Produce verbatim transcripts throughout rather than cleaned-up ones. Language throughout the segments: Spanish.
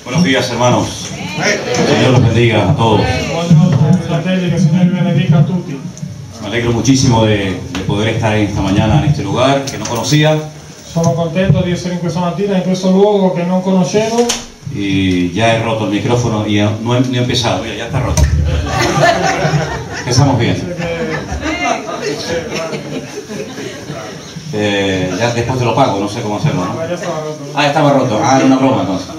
Buenos días, hermanos. El Señor los bendiga a todos. Me alegro muchísimo de, de poder estar esta mañana en este lugar que no conocía. Sono contento di essere in questa mattina in questo luogo che non conoscevo. Y ya he roto el micrófono y no he, no he empezado. Mira, ya está roto. Empezamos bien. Eh, ya después te lo pago, no sé cómo hacerlo, ¿no? Ah, ya estaba roto. Ah, era una broma entonces.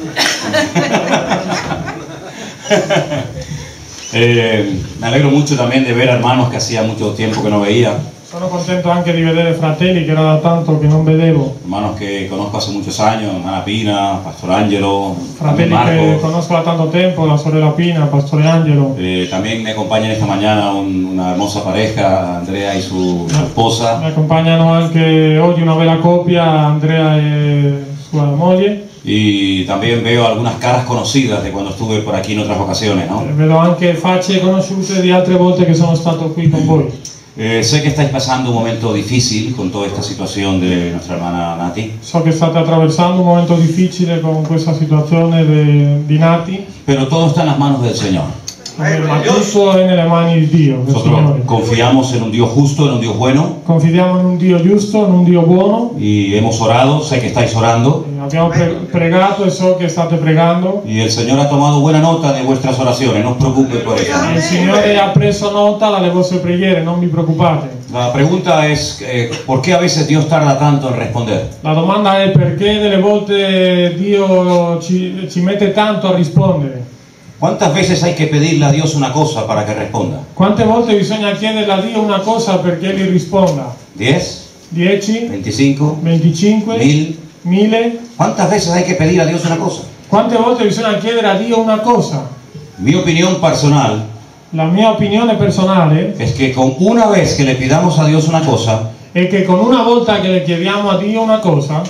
eh, me alegro mucho también de ver hermanos que hacía mucho tiempo que no veía. Sono contento anche di vedere fratelli che era da tanto che non vedevo. Hermanos que conozco hace muchos años, hermana Pina, Pastor Angelo, Fratelli che conosco da tanto tempo, la sorella Pina, Pastore Angelo. Eh, también me acompañan esta mañana un, una hermosa pareja, Andrea y su, su esposa. Mi accompagnano anche oggi una bella coppia, Andrea e sua moglie. Y también veo algunas caras conocidas de cuando estuve por aquí en otras ocasiones, ¿no? E vedo anche facce conosciute di altre volte che sono stato qui con voi. Eh, sé que estáis pasando un momento difícil con toda esta situación de nuestra hermana Nati. So che state attraversando un momento difficile con questa situazione de, di Nati. Pero todo está en las manos del Señor. Ma tutto è nelle mani di Dio, del Nosotros Signore. confiamos en un Dios justo, en un Dios bueno. Confidiamo in un Dio giusto, in un Dio buono. Y hemos orado, sé que estáis orando. Abbiamo pre pregato e so che state pregando. Y el Señor ha tomado buena nota de vuestras oraciones, no os preocupéis por eso. Il Signore ha preso nota dalle vostre preghiere, non vi preoccupate. La pregunta es, eh, ¿por qué a veces Dios tarda tanto en responder? La domanda è perché delle volte Dio ci, ci mette tanto a rispondere. ¿Cuántas veces hay que pedirle a Dios una cosa para que responda? Quante volte bisogna chiederle a Dio una cosa perché Lui risponda? ¿Diez? dieci? ¿Veinticinco? venticinque? ¿Mil? mille? ¿Cuántas veces hay que pedir a Dios una cosa? Quante volte bisogna chiedere a Dio una cosa? Mi opinión personal La mia opinione personale es que con una vez que le pidamos a Dios una cosa, è che con una volta che le chiediamo a Dio una cosa,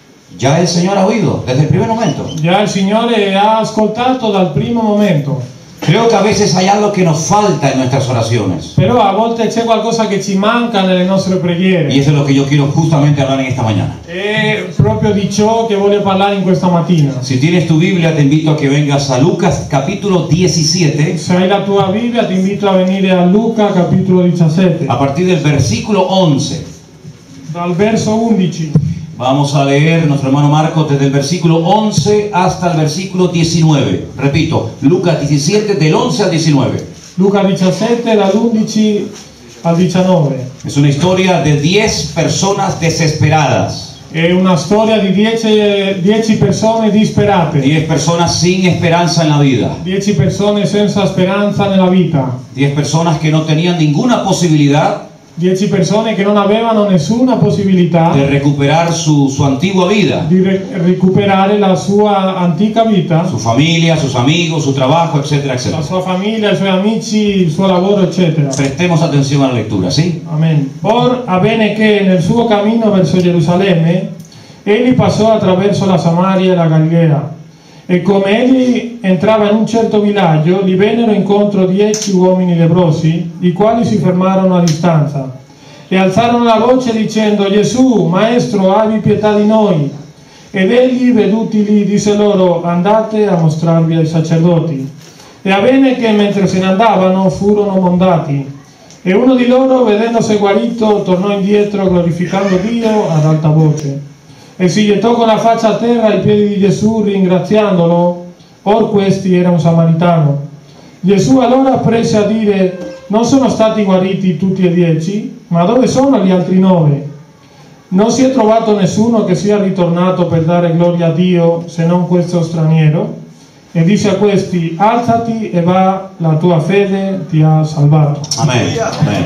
ya el Señor ha oído desde el primer momento. già il Signore ha ascoltato dal primo momento. Creo que a veces hay algo que nos falta en nuestras oraciones. Però a volte c'è qualcosa che ci manca nelle nostre preghiere. Y eso es lo que yo quiero justamente hablar en esta mañana. È proprio di ciò che voglio parlare in questa mattina. Si tienes tu Biblia, te invito a que vengas a Lucas capítulo diecisiete, Se hai la tua Bibbia ti invito a venire a Luca capitolo diciassette, a partir del versículo once. dal verso undici. Vamos a leer nuestro hermano Marcos desde el versículo once hasta el versículo diecinueve. Repito, Lucas diecisiete del once al diecinueve. Luca diciassette dall'undici al diciannove. Es una historia de diez personas desesperadas. È una storia di dieci persone disperate, diez personas sin esperanza en la vida. dieci persone senza speranza nella vita, diez personas que no tenían ninguna posibilidad dieci persone che non avevano nessuna possibilità de recuperar su, su antigua vida. di re recuperare la sua antica vita, Su familia, sus amigos, su trabajo, etcétera, etcétera. la sua famiglia, i suoi amici, il suo lavoro, eccetera. Prestemos atención a la lectura, ¿sí? Amen. Or avvenne che nel suo cammino verso Gerusalemme egli passò attraverso la Samaria e la Galilea, e come egli entrava in un certo villaggio gli vennero incontro dieci uomini leprosi, i quali si fermarono a distanza e alzarono la voce dicendo: Gesù, maestro, abbi pietà di noi. Ed egli, vedutili, disse loro: andate a mostrarvi ai sacerdoti. E avvenne che mentre se ne andavano furono mondati, e uno di loro, vedendosi guarito, tornò indietro glorificando Dio ad alta voce, e si gettò con la faccia a terra ai piedi di Gesù ringraziandolo. Or questi era un samaritano. Gesù allora prese a dire: non sono stati guariti tutti e dieci? Ma dove sono gli altri nove? Non si è trovato nessuno che sia ritornato per dare gloria a Dio se non questo straniero? E disse a questi: alzati e va, la tua fede ti ha salvato. Amén. Amén.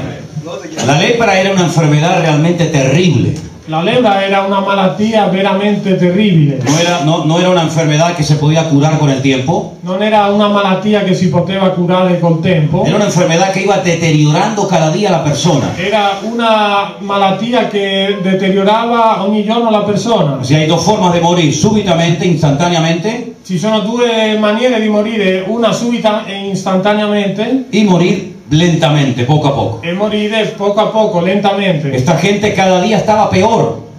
La lepra era una enfermedad realmente terrible. La lepra era una malattia veramente terribile. No era, no, no era una enfermedad que se podía curar con el tiempo. Non era una malattia che si poteva curare col tempo. Era una enfermedad que iba deteriorando cada día a la persona. Era una malattia che deteriorava ogni giorno la persona. O sea, hay dos formas de morir: súbitamente, instantáneamente, Ci sono due maniere di morire, una subita e istantaneamente, y morir lentamente, poco a poco. e morire poco a poco, lentamente. Esta gente cada día estaba peor.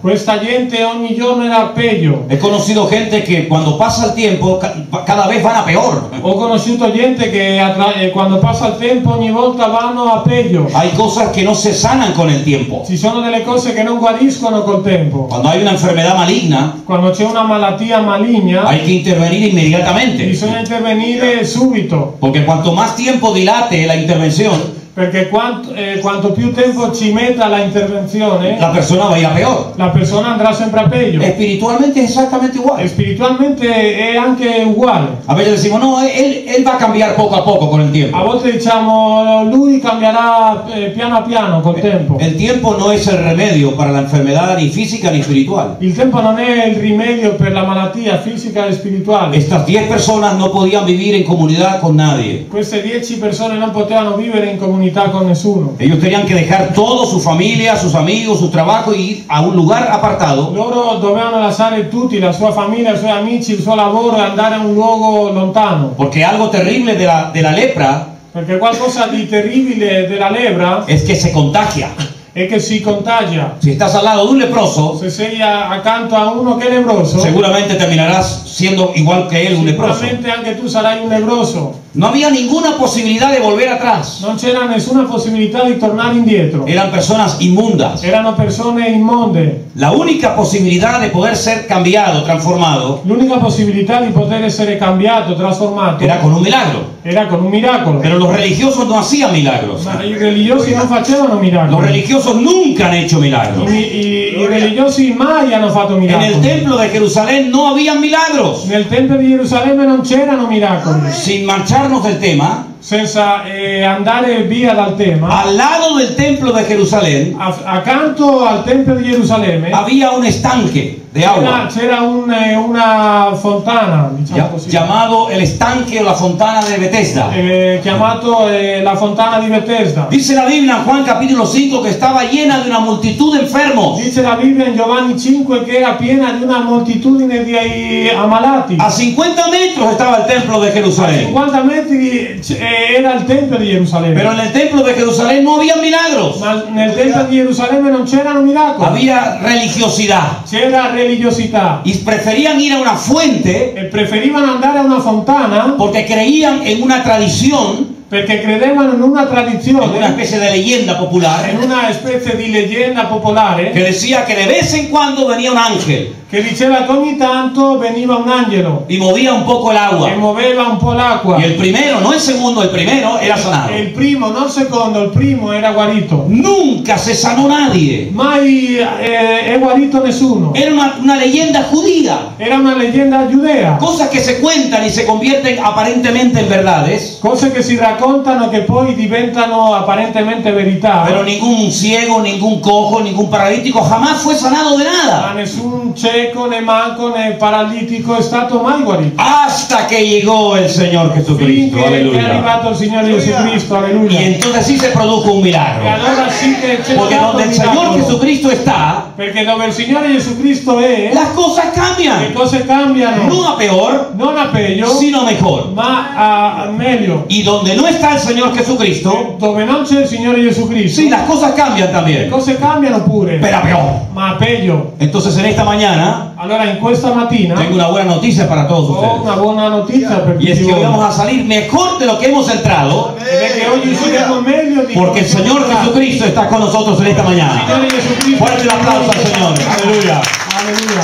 Questa gente ogni giorno era peggio. He conocido gente que cuando pasa el tiempo ca- cada vez van a peor. Ho conosciuto gente che attra- eh, quando passa il tempo ogni volta vanno a peggio. Hay cosas que no se sanan con el tiempo. Ci sono delle cose che non guariscono col tempo. Cuando hay una enfermedad maligna, Quando c'è una malattia maligna, hay que intervenir inmediatamente. bisogna intervenire subito, Porque cuanto más tiempo dilate la intervención, perché quanto, eh, quanto più tempo ci metta la intervenzione, la persona va a ir a peor. la persona andrà sempre a peggio. Espiritualmente es exactamente E igual. spiritualmente è anche uguale. A veces decimos, no, él, él va a cambiar poco a poco con el A tiempo. volte diciamo lui cambierà eh, piano piano col tempo. El tiempo no es el remedio para la enfermedad ni física ni espiritual. Il tempo non è il rimedio per la malattia fisica e spirituale. Estas diez personas no podían vivir en comunidad con nadie. Queste dieci persone non potevano vivere in comunità con nessuno. Ellos tenían que dejar todo, su familia, sus amigos, su trabajo y ir a un lugar apartado Loro dovevano lasciare tutti, la sua famiglia, i suoi amici, il suo lavoro e andare a un luogo lontano. porque algo terrible de la, de la lepra Perché qualcosa di terribile della lebbra es que se contagia. è che si contagia. Si estás al lado de un leproso, Se sei a- accanto a uno che è lebroso, seguramente terminarás siendo igual que él, un leproso. sicuramente anche tu sarai un lebroso. No había ninguna posibilidad de volver atrás. Non c'era nessuna possibilità di tornare indietro. Eran personas inmundas. Erano persone immonde. La única posibilidad de poder ser cambiado, transformado, L'unica possibilità di poter essere cambiato, trasformato, era con un milagro. era con un miracolo. Pero los religiosos no hacían milagros. Ma i religiosi non facevano Los miracoli. religiosos nunca han hecho I, milagros. i- i religiosi mai hanno fatto En el miracoli. templo de Jerusalén no había milagros. Nel Tempio di Gerusalemme non c'erano miracoli. Sin marcharnos del tema, Senza eh, andare via dal tema, al lado del templo de Jerusalén a- accanto al Tempio di Gerusalemme había un estanque de c'era, agua c'era un, eh, una fontana, diciamo ya- così, llamado el estanque o la fontana de Bethesda. eh, chiamato eh, la fontana di Bethesda. Dice la Biblia en Juan capítulo cinco que estaba llena de una multitud de enfermos. Dice la Bibbia in Giovanni cinque che era piena di una moltitudine di eh, ammalati. A cincuenta metros estaba el templo de A Jerusalén. cinquanta metri c- eh, era il Tempio di Gerusalemme. Pero en el templo de Jerusalén no había milagros. Ma nel Tempio di Gerusalemme non c'erano miracoli. Había religiosidad. C'era religiosità. Y preferían ir a una fuente E preferivano andare a una fontana porque creían en una tradición, perché credevano in una en una tradizione, especie de leyenda popular, in una specie di leggenda popolare que decía que de vez en cuando venía un ángel che diceva che ogni tanto veniva un angelo y movía un poco el e agua. muoveva un po' l'acqua. Y el primero, no el segundo, el primero era sanado. E il primo, non il secondo, il primo era guarito. Nunca se sanó nadie. Mai eh, è guarito nessuno. Era una, una leyenda judía. Era una leggenda giudea. Cosas que se cuentan y se convierten aparentemente en verdades, Cose che si raccontano che poi diventano apparentemente verità. pero ningún ciego, ningún cojo, ningún paralítico jamás fue sanado de Ma nada. nessun cieco, né manco, né paralitico è stato mai guarito. Hasta que llegó el Señor Jesucristo. Finché è Aleluya. arrivato il Signore Gesù Cristo, Y alleluia. entonces sí se produjo un E milagro. allora sì che c'è Porque stato donde un el Señor miracolo. Jesucristo está, Perché dove il Signore Gesù Cristo è, las cosas le cambian. cose cambiano. No a peor, Non a peggio, sino a mejor. ma a, a meglio. Y donde no está el Señor Jesucristo, Dove non c'è il Signore Gesù Cristo, sí, las cosas cambian le también, cose cambiano pure, pero a peor. ma a peggio. Entonces en esta mañana Allora in questa mattina tengo una buena noticia para todos ho ustedes. una buona notizia per Y es tutti que hoy voi. vamos a salir mejor de lo que hemos entrado, Ed è che oggi usciremo meglio di porque el come siamo Señor entrati. Jesucristo está con nosotros en esta Il mañana. Signore Gesù Cristo. Fuerte el aplauso al Señor. Aleluya. Alleluia.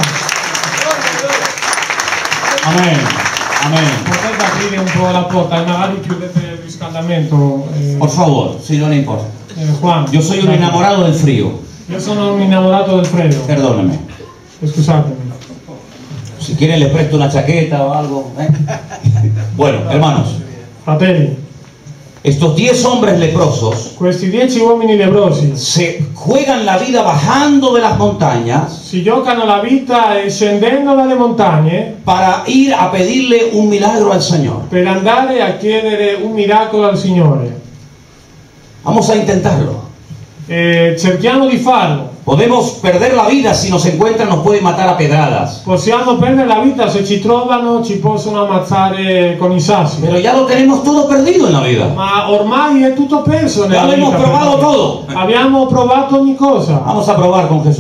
Amén. Amén. Potete aprire un po' la porta e magari chiudete il riscaldamento, eh, Por favor, si no le importa. eh, Juan. Yo soy un enamorado del frío. Io sono un innamorato del freddo. Perdóneme. Scusatemi. Si quieren les presto una chaqueta o algo. ¿eh? Bueno, hermanos, Fratelli, estos diez hombres leprosos questi dieci uomini lebrosi se juegan la vida bajando de las montañas si giocano la vita e scendendo dalle montagne para ir a pedirle un milagro al Señor. per andare a chiedere un miracolo al Signore. Vamos a intentarlo. E cerchiamo di farlo. Podemos perder la vida si nos encuentran, nos pueden matar a pedradas. Possiamo perdere la vita, se ci trovano ci possono ammazzare con i sassi. Pero ya lo tenemos todo perdido en la vida. Ma ormai è tutto perso Ya nella lo hemos vita. probado todo. Abbiamo provato ogni cosa. Vamos a probar con Jesús.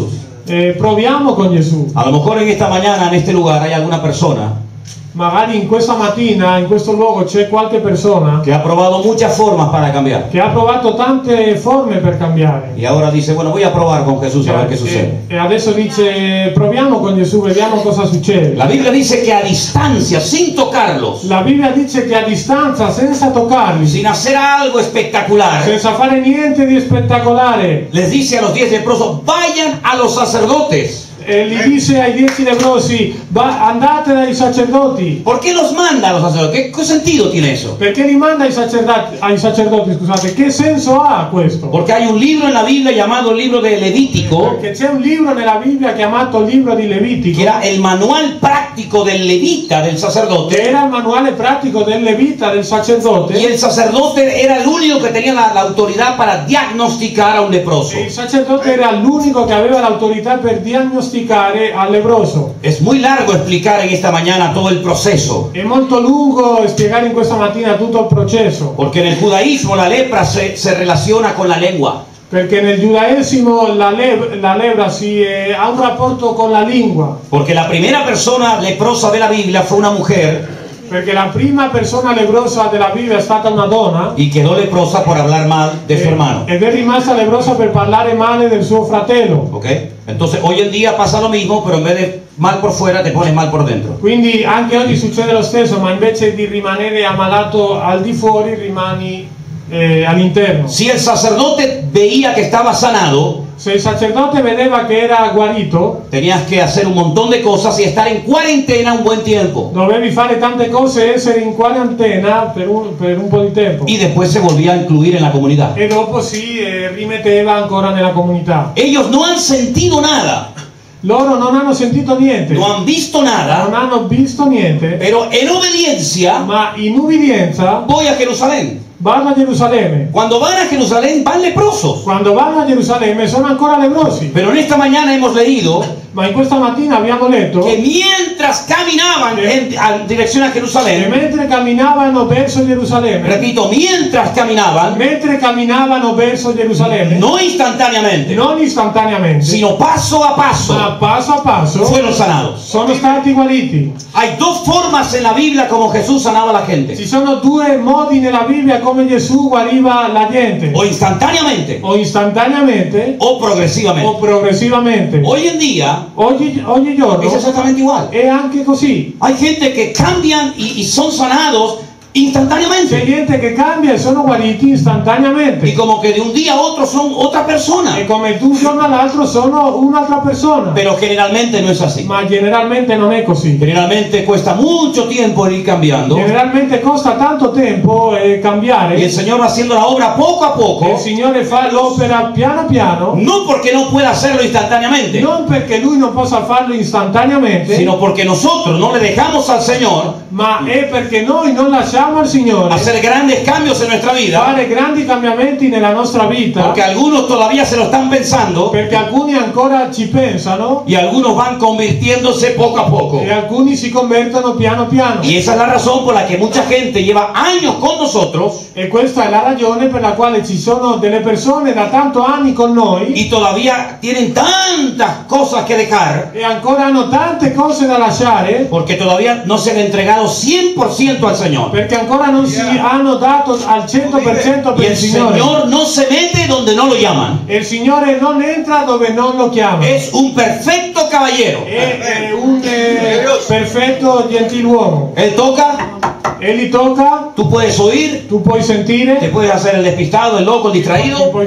eh, proviamo con Gesù. A lo mejor en esta mañana, en este lugar, hay alguna persona Magari in questa mattina, in questo luogo, c'è qualche persona que ha probado muchas formas para cambiar. che ha provato tante forme per cambiare. Y ahora dice, bueno, voy a probar con Jesús a ver qué sucede. E, e adesso dice, proviamo con Gesù, vediamo cosa succede. La Biblia dice que a distancia, sin tocarlos, La Bibbia dice che a distanza, senza toccarli, sin hacer algo espectacular, senza fare niente di spettacolare, les dice a los diez leprosos, vayan a los sacerdotes. e gli dice ai dieci leprosi, "Va- andate dai sacerdoti". ¿Por qué los manda a los sacerdotes? ¿Qué, qué sentido tiene eso? Perché li manda ai sacerdoti, ai sacerdoti, scusate, che senso ha questo? Porque hay un libro en la Biblia llamado el libro de Levítico, Perché c'è un libro nella Bibbia chiamato Libro di Levitico, que era el manual práctico del levita, del che sacerdote, era il manuale pratico del levita, del y sacerdote, el sacerdote era el único que tenía la, la autoridad para diagnosticar a un leproso. e il sacerdote era l'unico che aveva l'autorità per diagnosticare al leproso. Es muy largo explicar en esta mañana todo el proceso, È molto lungo spiegare in questa mattina tutto il processo, porque en el judaísmo la lepra se, se relaciona con la lengua. perché nel giudaesimo la, le- la lepra si, eh, ha un rapporto con la lingua, Porque la primera persona leprosa de la Biblia fue una mujer perché la prima persona leprosa della Bibbia è stata una donna, y quedó leprosa por hablar mal de su eh, hermano. ed è rimasta leprosa per parlare male del suo fratello. ¿Ok? Entonces hoy en día pasa lo mismo, pero en vez de mal por fuera te pones mal por dentro. Quindi anche oggi succede lo stesso, ma invece di rimanere ammalato al di fuori rimani eh, all'interno. Si el sacerdote veía que estaba sanado, Se il sacerdote vedeva che era guarito, tenías que hacer un montón de cosas y estar en cuarentena un buen tiempo. dovevi fare tante cose e essere in quarantena per un, per un po' di tempo. Y después se volvía a incluir en la comunidad. E dopo si eh, rimetteva ancora nella comunità. Ellos no han sentido nada, Loro non hanno sentito niente, no han visto non nada, hanno visto niente, pero en obediencia ma in ubbidienza voy a Jerusalén. vanno a Gerusalemme. Cuando van a Jerusalén van leprosos. Quando vanno a Gerusalemme sono ancora leprosi. Pero en esta mañana hemos leído Ma in questa mattina abbiamo letto que mientras caminaban en, en dirección a che Jerusalén, mentre camminavano verso Gerusalemme, repito, mientras caminaban, mentre camminavano verso Gerusalemme, no instantáneamente, non istantaneamente, sino paso a ma paso, passo a passo, fueron sanados. sono stati guariti. Hay dos formas en la Biblia como Jesús sanaba a la gente. Ci sono due modi nella Bibbia come Gesù guariva la gente, O instantáneamente o istantaneamente o progresivamente. o progressivamente. Hoy en día Oggi, ogni giorno es exactamente igual. è anche così. Hay gente que cambian y, y son sanados C'è instantáneamente. gente che cambia e sono guariti Y istantaneamente. como que de un día a otro son otra persona. E come da un giorno all'altro sono un'altra persona. Pero generalmente no es así. Ma generalmente non è così. Generalmente cuesta mucho tiempo ir cambiando. Generalmente costa tanto tempo eh, cambiare. Y el Señor va haciendo la obra poco a Il poco. Signore fa l'opera piano piano, No porque no pueda hacerlo instantáneamente, non perché Lui non possa farlo istantaneamente, sino porque nosotros no le dejamos al Señor ma è perché noi non lasciamo al Signore hacer grandes cambios en nuestra vida. fare grandi cambiamenti nella nostra vita, Porque algunos todavía se lo están pensando perché alcuni ancora ci pensano y algunos van convirtiéndose poco a poco. e alcuni si convertono piano piano. Y esa es la razón por la que mucha gente lleva años con nosotros E questa è la ragione per la quale ci sono delle persone da tanto anni con noi y todavía tienen tantas cosas que dejar e ancora hanno tante cose da lasciare, porque todavía no se han entregado cien por ciento al Señor. perché ancora non si hanno dato al cento per cento Y per el il Signore. Señor no se mete donde no lo llaman. E il Signore non entra dove non lo chiama. Es un perfecto caballero. È, è un eh, perfetto gentiluomo. Él toca, E li tocca, tú puedes oír, tu puoi te sentire, puedes hacer el despistado, el loco, el tu distraído, puoi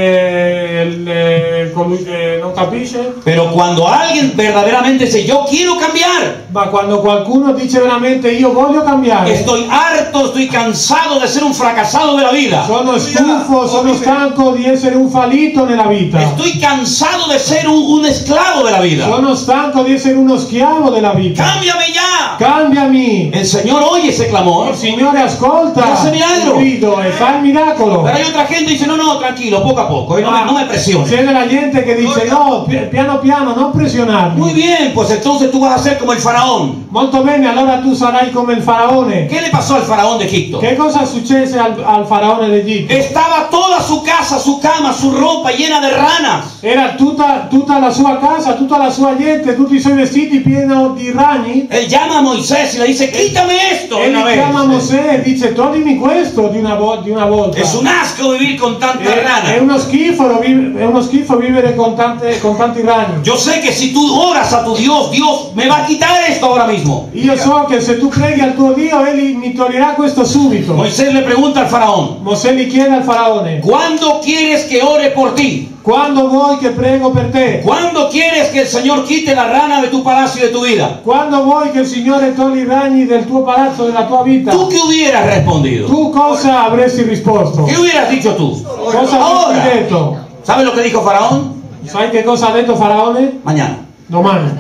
fare il, eh, colui che non capisce, pero cuando alguien verdaderamente dice, yo quiero cambiar, ma quando qualcuno dice veramente io voglio cambiare, estoy harto, estoy cansado de ser un fracasado de la vida, sono stufo, sono stanco di essere un fallito nella vita, estoy cansado de ser un, un esclavo de la vida, sono stanco di essere uno schiavo cambiavo della vita. Cámbiame ya. Cambiami. El Señor oye ese clamor. Il Signore ascolta E hace milagro. il grido e fa il miracolo. Pero hay otra gente que dice, no, no, tranquilo, poco a poco, eh, no, me, no me presiones. C'è della gente che dice no, pi- piano piano, non pressionarmi. Muy bien, pues entonces tú vas a ser como el faraón. Molto bene, allora tu sarai come il faraone. ¿Qué le pasó al faraón de Egipto? Che cosa successe al, al faraone d'Egitto? Estaba toda su casa, su cama, su ropa llena de ranas. Era tutta, tutta la sua casa, tutta la sua gente, tutti i suoi vestiti pieni di ragni. Él llama a Moisés y le dice, quítame esto E una gli vez. chiama Mosè e dice toglimi questo di una, vo- di una volta. Es un asco vivir con tantas È, è ranas. uno schifo, vi- è uno schifo vivere con, tante, con tanti ragni. Yo sé que si tú oras a tu Dios, Dios me va a quitar esto ahora mismo. Io so che se tu preghi al tuo Dio, Egli mi toglierà questo subito. Moisés le pregunta al faraón, Mosè gli chiede al faraone, ¿cuándo quieres que ore por ti? quando vuoi che prego per te? ¿Cuándo quieres que el Señor quite la rana de tu palacio y de tu vida? Quando vuoi che il Signore togli i ragni del tuo palazzo, della tua vita? ¿Tú qué hubieras respondido? Tu cosa avresti risposto? ¿Qué hubieras dicho tú? Cosa Ahora. avresti detto? ¿Sabes lo que dijo Faraón? Sai che cosa ha detto Faraone? Mañana. Domani.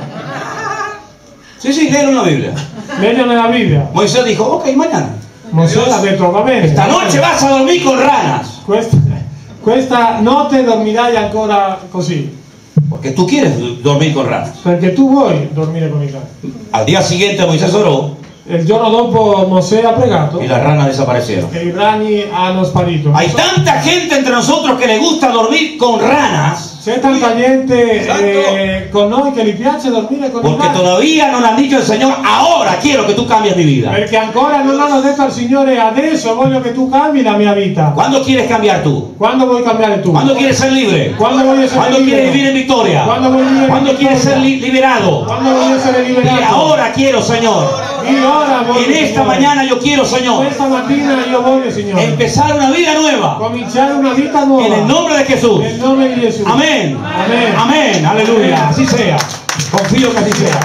Sí, sí, léelo en la Biblia. Meglio nella Bibbia. Moisés dijo, ok, mañana. Mosè ha detto va bene. Esta noche vas a dormir con ranas. Questa, questa notte dormirai ancora così. Porque tú quieres dormir con ranas. Perché tu vuoi dormire con i cani. Al día siguiente Moisés oró Il giorno dopo Mosè ha pregato y las ranas desaparecieron. e i ragni hanno sparito. Hay tanta gente entre nosotros que le gusta dormir con ranas C'è tanta gente eh, con noi che gli piace dormire con i porque ragni. todavía no le han dicho al Señor, ahora quiero que tú cambies mi vida. Perché ancora non hanno detto al Signore adesso voglio che tu cambi la mia vita. ¿Cuándo quieres cambiar tú? Quando vuoi cambiare tu? ¿Cuándo quieres ser libre? Quando voglio essere ¿Cuándo quieres libero? vivir en victoria? Quando voglio vivere in ¿Cuándo quieres ser vittoria? li- liberado? Quando voglio essere Dile, liberato? ahora quiero, Señor. Di ora voglio, En esta Signore. mañana yo quiero, Señor, Questa mattina io voglio, Signore, empezar una vida nueva. cominciare una vita nuova. En el nombre de Jesús. Nel nome di Gesù. Amén. Amén. Amén. Aleluya. Así sea. Confío que así sea.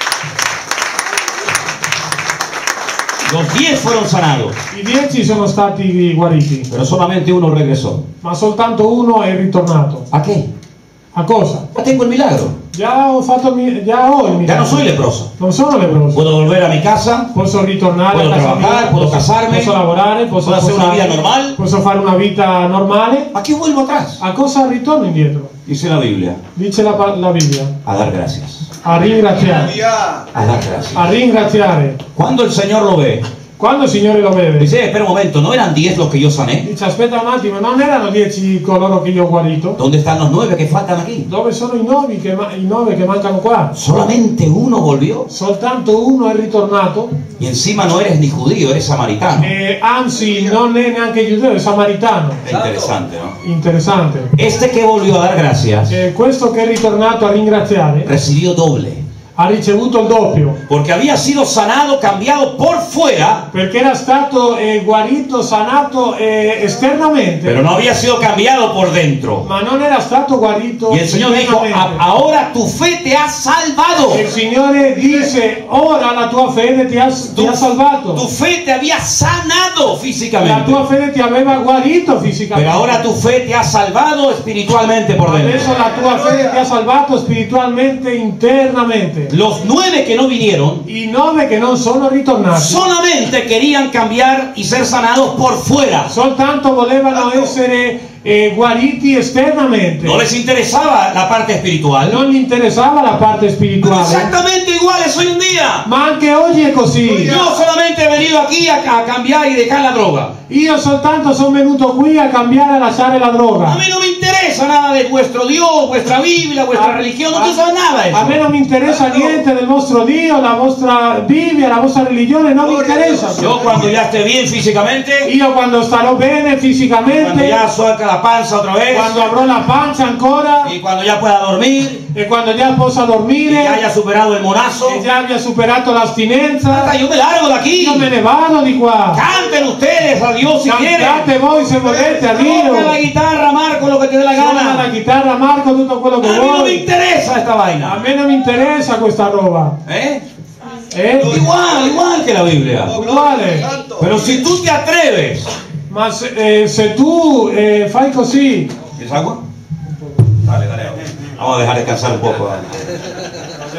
Los diez fueron sanados, I dieci sono stati guariti, pero solamente uno regresó. ma soltanto uno è ritornato. ¿A qué? A cosa? Ya tengo el milagro. Già ho fatto mi- già ho il Ya no miracolo. soy leproso. Non sono leproso. Puedo volver a mi casa. Posso ritornare Puedo a casa trabajar, mia, puedo posso, casarme, posso lavorare, posso, puedo hacer una sposarmi, vida normal. posso fare una vita normale. ¿A qué vuelvo atrás? A cosa ritorno indietro? Dice la Biblia. Dice la, pa- la Bibbia. A dar gracias. A ringraziare. A dar gracias. A ringraziare. Cuando el Señor lo ve, Quando il Signore lo vede, dice, espera un momento, ¿no eran diez los que yo sané? dice aspetta un attimo, non erano dieci coloro che io ho guarito? ¿Dónde están los nueve que faltan aquí? Dove sono i nove che, ma- i nove che mancano qua? Solamente uno volvió. Soltanto uno è ritornato Y encima no eres ni judío, eres samaritano. e anzi non è neanche giudeo, è samaritano. Es interesante, ¿no? Interessante. Este que volvió a dar gracias E questo che è ritornato a ringraziare recibió doble. ha ricevuto il doppio, Porque había sido sanado, cambiado por fuera, perché era stato eh, guarito, sanato eh, esternamente, pero no había sido cambiado por dentro. ma non era stato guarito Y el Señor dijo, internamente. "A- ahora tu fe te ha salvado. Il Signore dice, ora la tua fede ti ha, ti ha salvato. Tu fe te había sanado La físicamente. tua fede ti aveva guarito Pero fisicamente. ahora tu fe te ha salvado espiritualmente por dentro. Adesso la tua fede ti ha salvato spiritualmente, internamente. Los nueve que no vinieron I nove che non sono ritornati solamente querían cambiar y ser sanados por fuera. soltanto volevano essere eh, guariti esternamente. No les interesaba la parte espiritual. Non gli interessava la parte spirituale. Exactamente iguales hoy en día. Ma anche oggi è così. Yo solamente he venido aquí a, a cambiar y dejar la droga. Io soltanto sono venuto qui a cambiare, a lasciare la A droga. mí no me interesa nada de vuestro Dios, vuestra Biblia, vuestra religión. No quiero saber nada de A me eso. non mi interessa niente del vostro Dio, la vostra Bibbia, la vostra religione, non mi interessa. Yo cuando ya esté bien físicamente, Io quando starò bene cuando fisicamente, ya suelta la panza otra vez quando avrò la pancia ancora y cuando ya pueda dormir e quando già possa y dormire ya haya superado el monazo, e già abbia superato l'astinenza, hasta yo me largo de aquí. io me ne vado di qua. Canten ustedes a Dios si quieren. Cantate voi se volete a Toca la Dio. guitarra, Marco, lo que te dé la Suona la gana. chitarra, Marco, tutto quello A che mí no me vuoi. interesa esta A vaina. me non mi interessa questa roba. ¿Eh? Eh? Igual, igual que la Biblia. Uguale. Pero si tú te atreves. Ma se, eh, se tu eh, fai così, ¿Quieres agua? Dale, dale. Vamos a dejar descansar un poco. dale.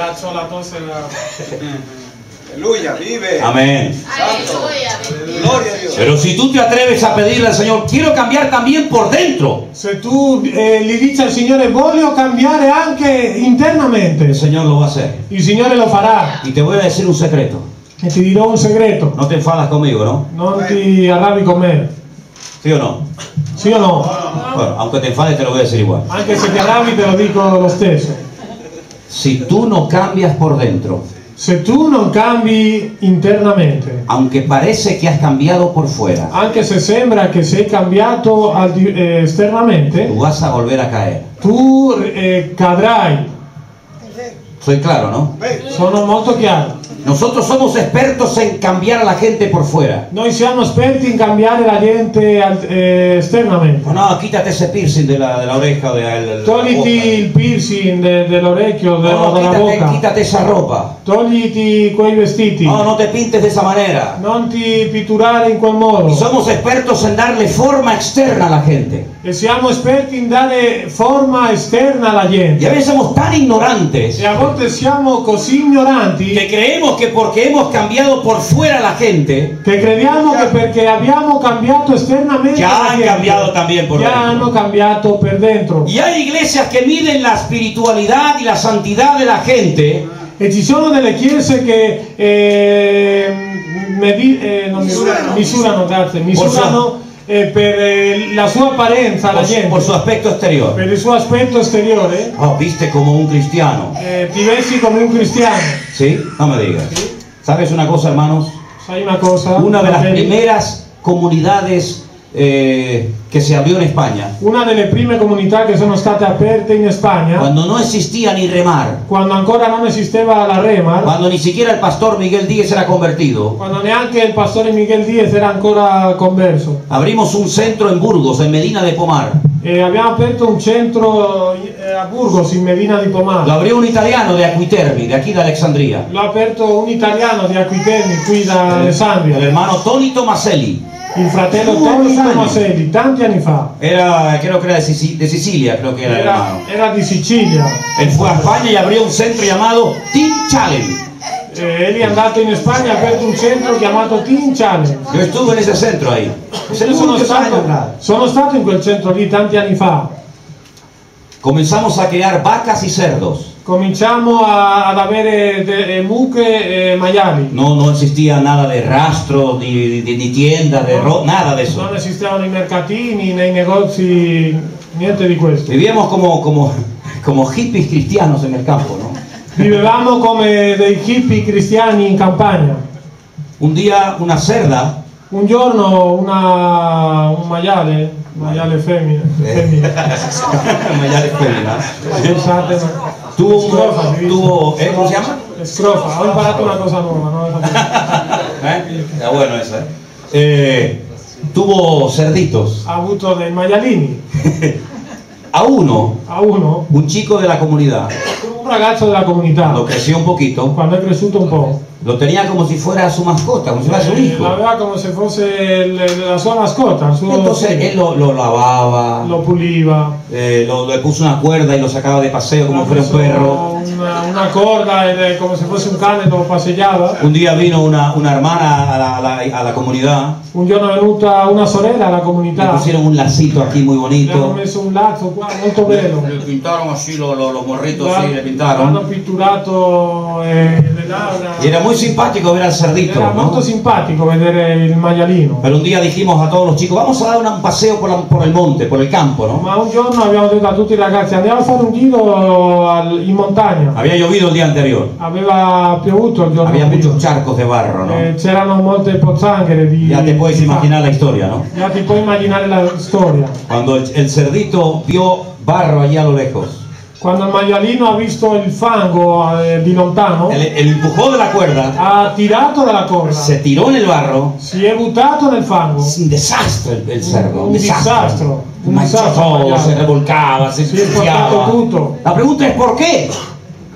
alzò la tos e la... Aleluya, vive. Amén. Santo. Gloria a Dios. Pero si tú te atreves a pedirle al Señor, quiero cambiar también por dentro, Se tu eh, gli dici al Signore voglio cambiare anche internamente, el Señor lo va a hacer. il Signore lo farà. Y te voy a decir un secreto. E ti dirò un segreto, No te enfadas conmigo, ¿no? non ti arrabbi con me, ¿Sí o no? sì o no? Bueno, aunque te enfades te lo voy a decir igual. Anche se ti arrabbi te lo dico lo stesso. Si tú no cambias por dentro, Se tu non cambi internamente, aunque parece que has cambiado por fuera, anche se sembra che sei cambiato al di- eh, esternamente, tú vas a volver a caer. tu eh, cadrai. Soy claro, ¿no? Sono molto chiaro. Nosotros somos expertos en cambiar a la gente por fuera. Noi siamo esperti in cambiare la gente al- eh, esternamente. No, no, quítate ese piercing de la, de la oreja o de la, de la Togliti boca. il piercing de- dell'orecchio, de- No, della quítate, bocca. quítate esa ropa. Togliti quei vestiti. No, no te pintes de esa manera. Non ti pitturare in quel modo. Y somos expertos en darle forma externa a la gente. E siamo esperti in dare forma esterna alla Y a gente. veces somos tan ignorantes E a volte siamo così ignoranti que creemos que porque hemos cambiado por fuera a la gente, che crediamo che perché abbiamo cambiato esternamente Ya la han gente, cambiado también por ya dentro. hanno cambiato per dentro. y hay iglesias que miden la espiritualidad y la santidad de la gente E ci sono delle chiese che eh, medi- eh, non mi- Misurano. misurano, grazie, misurano eh, per eh, la sua apparenza alla por su, gente, por su aspetto exterior. per il suo aspetto esteriore, Oh, viste como un cristiano. eh, ti vesti come un cristiano. ¿Sí? No me digas. ¿Sabes una cosa, hermanos? Sai una cosa? Una de las fratelli? primeras comunidades eh, que se abrió en España, Una delle prime comunità che sono state aperte in Spagna, cuando no existía ni remar, quando ancora non esisteva la Remar, cuando ni siquiera el pastor Miguel Díez era convertido, quando neanche il pastore Miguel Díez era ancora converso. abrimos un centro en Burgos, en Medina de Pomar. E abbiamo aperto un centro eh, a Burgos, in Medina di Lo Pomar. abrió un italiano de Aquitermi, de aquí de Alexandria, L'ha aperto un italiano di Aquiterni, qui da el Alessandria, hermano Tony Tomaselli. il fratello Uh, Tony anni. Tomaselli, tanti anni fa. Era, creo que era de Sicilia, de Sicilia creo que era el Era, hermano. era di Sicilia. Él fue a España y abrió un centro llamado Team Challenge. E egli è andato in Spagna e ha aperto un centro chiamato Teen Challenge. Yo estuve en ese centro ahí. Hace Io sono muchos años stato, atrás. sono stato in quel centro lì tanti anni fa. Comenzamos a criar vacas y cerdos. Cominciamo a- ad avere de- eh, mucche e maiali. No, no existía nada de rastro, ni, ni, ni tienda, de ro- nada de eso. Non esistevano i mercatini, nei negozi, niente di questo. Vivíamos como, como, como hippies cristianos en el campo, ¿no? Vivevamo come dei hippie cristiani in campagna. Un día una cerda, Un giorno una, un maiale, maiale femmina, femmina. Maiales Femmina, Scusate, ma- tuvo, un- Scrofa, si tuvo dice? ¿eh? ¿Cómo se llama? Scrofa, ho imparato una cosa nuova, no? ¿Eh? Está bueno eso, ¿eh? Eh, tuvo cerditos. Ha avuto dei maialini, A uno, a uno, un chico de la comunidad, un ragazzo della comunità, lo creció un poquito, quando è cresciuto un po', lo tenía como si fuera su mascota, como si fuera su eh, hijo. l'aveva come se fosse il- la sua mascotta, il suo Entonces él lo, lo lavaba, lo puliva, eh, lo, le puso una cuerda y lo sacaba de paseo como ha fuera un messo perro. una, una corda ed è come se fosse un cane, lo passeggiava. Un día vino una, una hermana a la, a, la, a la comunidad, Un giorno è venuta una sorella alla le comunità, pusieron un lacito aquí muy le hanno bonito, messo un lazzo qua molto bello, le pintaron así los, los, los morritos, L'ha- así le hanno pintaron. pitturato eh, le labbra. Y era muy simpático ver al cerdito, Era ¿no? molto simpatico vedere il maialino. Pero un día dijimos a todos los chicos, vamos a dar una- un paseo por, la- por el monte, por el campo, ¿no? Ma un giorno abbiamo detto a tutti i ragazzi andiamo a fare un giro al- in montagna. Había llovido el día anterior, Aveva piovuto il giorno había prima. muchos charcos de barro, ¿no? Eh, c'erano molte pozzanghere di... Ya te puedes di imaginar la historia, ¿no? fango. Ya ti puoi immaginare la storia. Cuando el, el cerdito vio barro allá a lo lejos, Quando il maialino ha visto il fango eh, di lontano, el, el empujó de la cuerda, ha tirato dalla corda, se tiró en el barro. si è buttato nel fango. Es un desastre el, el cerdo, Un un desastre. disastro, un Manchó disastro todo, sbagliato. se revolcaba, se Si è ensuciaba. portato tutto. La pregunta es ¿por qué?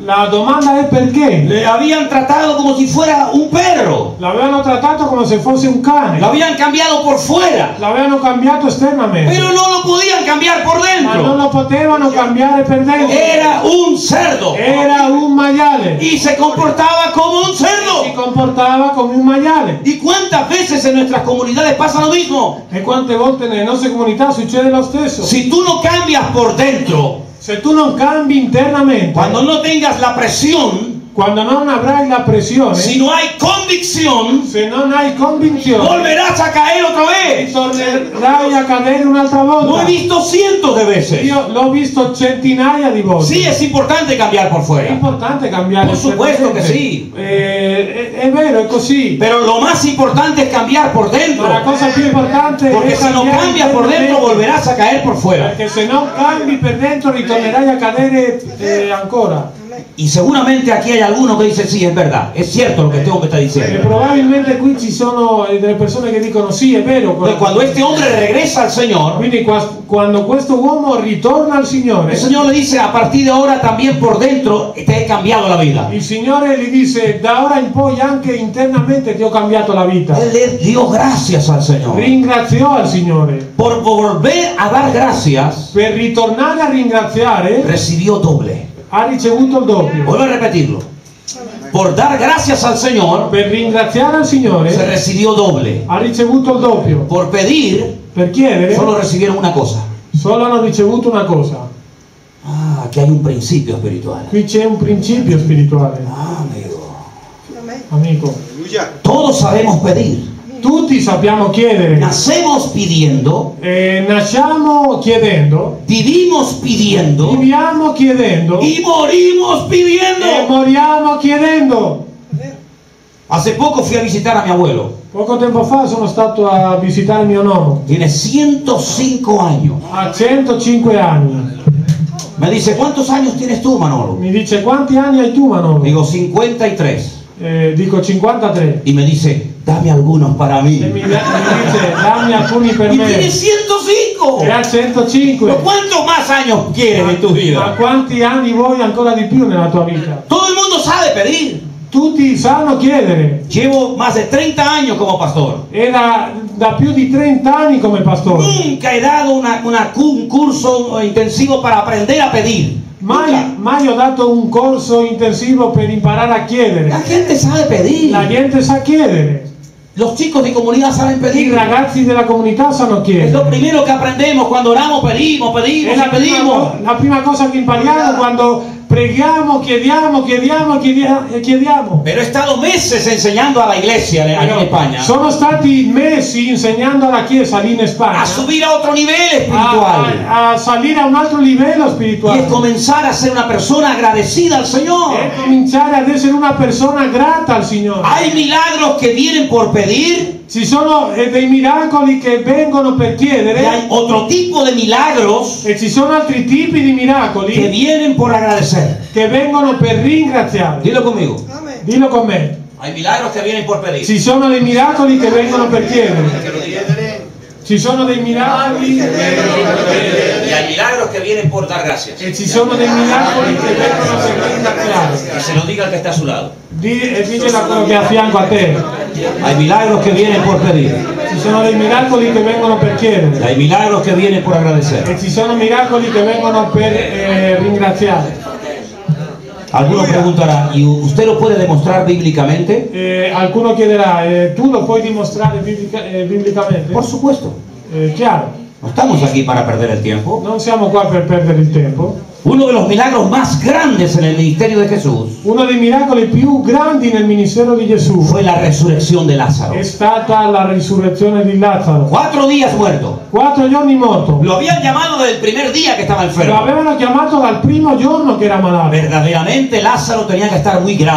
La domanda è perché. Le habían tratado como si fuera un perro. L'avevano trattato come se fosse un cane. Lo habían cambiado por fuera. L'avevano cambiato esternamente. Pero no lo podían cambiar por Ma non dentro. lo potevano cambiare per dentro. Era un cerdo. Era un maiale. Y se comportaba como un Si cerdo. comportava come un maiale. ¿Y cuántas veces en nuestras comunidades pasa lo mismo? E quante volte nelle nostre comunità succede lo stesso. Si tú no cambias por dentro, Se tu non cambi internamente, cuando no tengas la presión, quando non avrai la pressione, si no hay convicción, se non hai convinzione, volverás a caer otra vez. tornerai a cadere un'altra volta. Lo he visto cientos de veces. Io l'ho visto centinaia di volte. Sí, es importante cambiar por È fuera, importante cambiare. Por supuesto che internamente. sì. Eh, è, è vero, è così. pero lo más importante es cambiar por dentro. Ma la cosa più importante Porque è si no cambiare cambias por dentro, internamente. volverás a caer por fuera. Perché se non cambi per dentro ritornerai a cadere eh, ancora. Y seguramente aquí hay alguno que dice, sí, es verdad, es cierto lo que este hombre está E diciendo. probabilmente qui ci sono eh, delle persone che dicono sì, è vero. Entonces, cuando este hombre regresa al Señor, Quindi qua- quando questo uomo ritorna al Signore, el Señor le dice, a partir de ahora también por dentro te he cambiado la vida. il Signore gli dice da ora in poi anche internamente ti ho cambiato la vita. Él le dio gracias al Señor. Ringraziò al Signore. Por volver a dar gracias, Per ritornare a ringraziare recibió doble. ha ricevuto il doppio. Vuelvo a repetirlo. Por dar gracias al Señor, Per ringraziare al se Signore recibió doble. ha ricevuto il doppio. Por pedir, Per chiedere solo recibieron una cosa. solo hanno ricevuto una cosa. Ah, que hay un principio espiritual. Qui c'è un principio spirituale, Ah, amigo. amico. Aleluya. Todos sabemos pedir. Tutti sappiamo chiedere. Nacemos pidiendo, Eh, nasciamo chiedendo, vivimos pidiendo viviamo chiedendo y morimos e pidiendo. moriamo chiedendo. Hace poco fui a visitar a mi abuelo. Poco tempo fa sono stato a visitare mio nonno, Tiene ciento cinco años. ha centocinque anni. Me dice, ¿cuántos años tienes tú, Manolo? Mi dice quanti anni hai tu, Manolo? Digo, cincuenta y tres. Eh, dico cinquantatré. Y me dice, dame algunos para mí. E mi, mi dice dammi alcuni per Y me. tiene ciento cinco. E ha centocinque. ¿Pero ¿Cuántos más años quieres en tu Ma vida? quanti anni vuoi ancora di più nella tua vita? Todo el mundo sabe pedir. Tutti sanno chiedere. Llevo más de treinta años como pastor. E da, da più di trenta anni come pastore. Nunca he dado una, una- un curso intensivo para aprender a pedir. Mai, Nunca. mai ho dato un corso intensivo per imparare a La chiedere. gente sabe pedir. La gente sa chiedere. Los chicos de comunidad saben I pedir. ragazzi della comunità sanno Es chiedere. lo primero que aprendemos cuando oramos, pedimos, pedimos È la y prima, pedimos. co- la prima cosa che impariamo quando preghiamo, chiediamo, chiediamo, chiediamo e chiediamo. Pero he estado meses enseñando a la iglesia aquí en España Sono stati mesi insegnando alla Chiesa lì in a Spagna subir a otro nivel a, espiritual a- a salire a un altro livello y es spirituale comenzar a ser una persona agradecida al Señor. e cominciare ad essere una persona grata al Signore. Hay milagros que vienen por pedir Ci sono eh, dei miracoli che vengono per y chiedere hay otro tipo de milagros e ci sono altri tipi di que miracoli vienen por agradecer. che vengono per ringraziare. Dilo conmigo. Dillo con me. Hay milagros que vienen por pedir. Ci sono dei miracoli che vengono per chiedere. Ci sono dei miracoli che vengono per chiedere. Y hay milagros que vienen por dar gracias. E ci sono dei miracoli che vengono per ringraziare. Que se lo diga al que está a su lado. Di, e dicela a quello che è a fianco a te. Hay milagros que vienen por pedir. Ci sono dei miracoli che vengono per Y chiedere. hay milagros que vienen por agradecer. E ci sono miracoli che vengono per eh, ringraziare. Alguno preguntará, ¿y usted lo puede demostrar bíblicamente? Eh, qualcuno chiederà, eh, tu lo puoi dimostrare biblica- eh, biblicamente? Por supuesto. Eh, chiaro, No estamos aquí para perder el tiempo. non siamo qua per perdere il tempo. Uno de los milagros más grandes en el ministerio de Jesús Uno dei miracoli più grandi nel ministero di Gesù fue la resurrección de Lázaro. è stata la risurrezione di Lazzaro. Cuatro días muerto. Quattro giorni morto. Lo habían llamado desde el primer día que estaba Lo enfermo. avevano chiamato dal primo giorno che era malato. Verdaderamente Lázaro tenía que estar muy grave.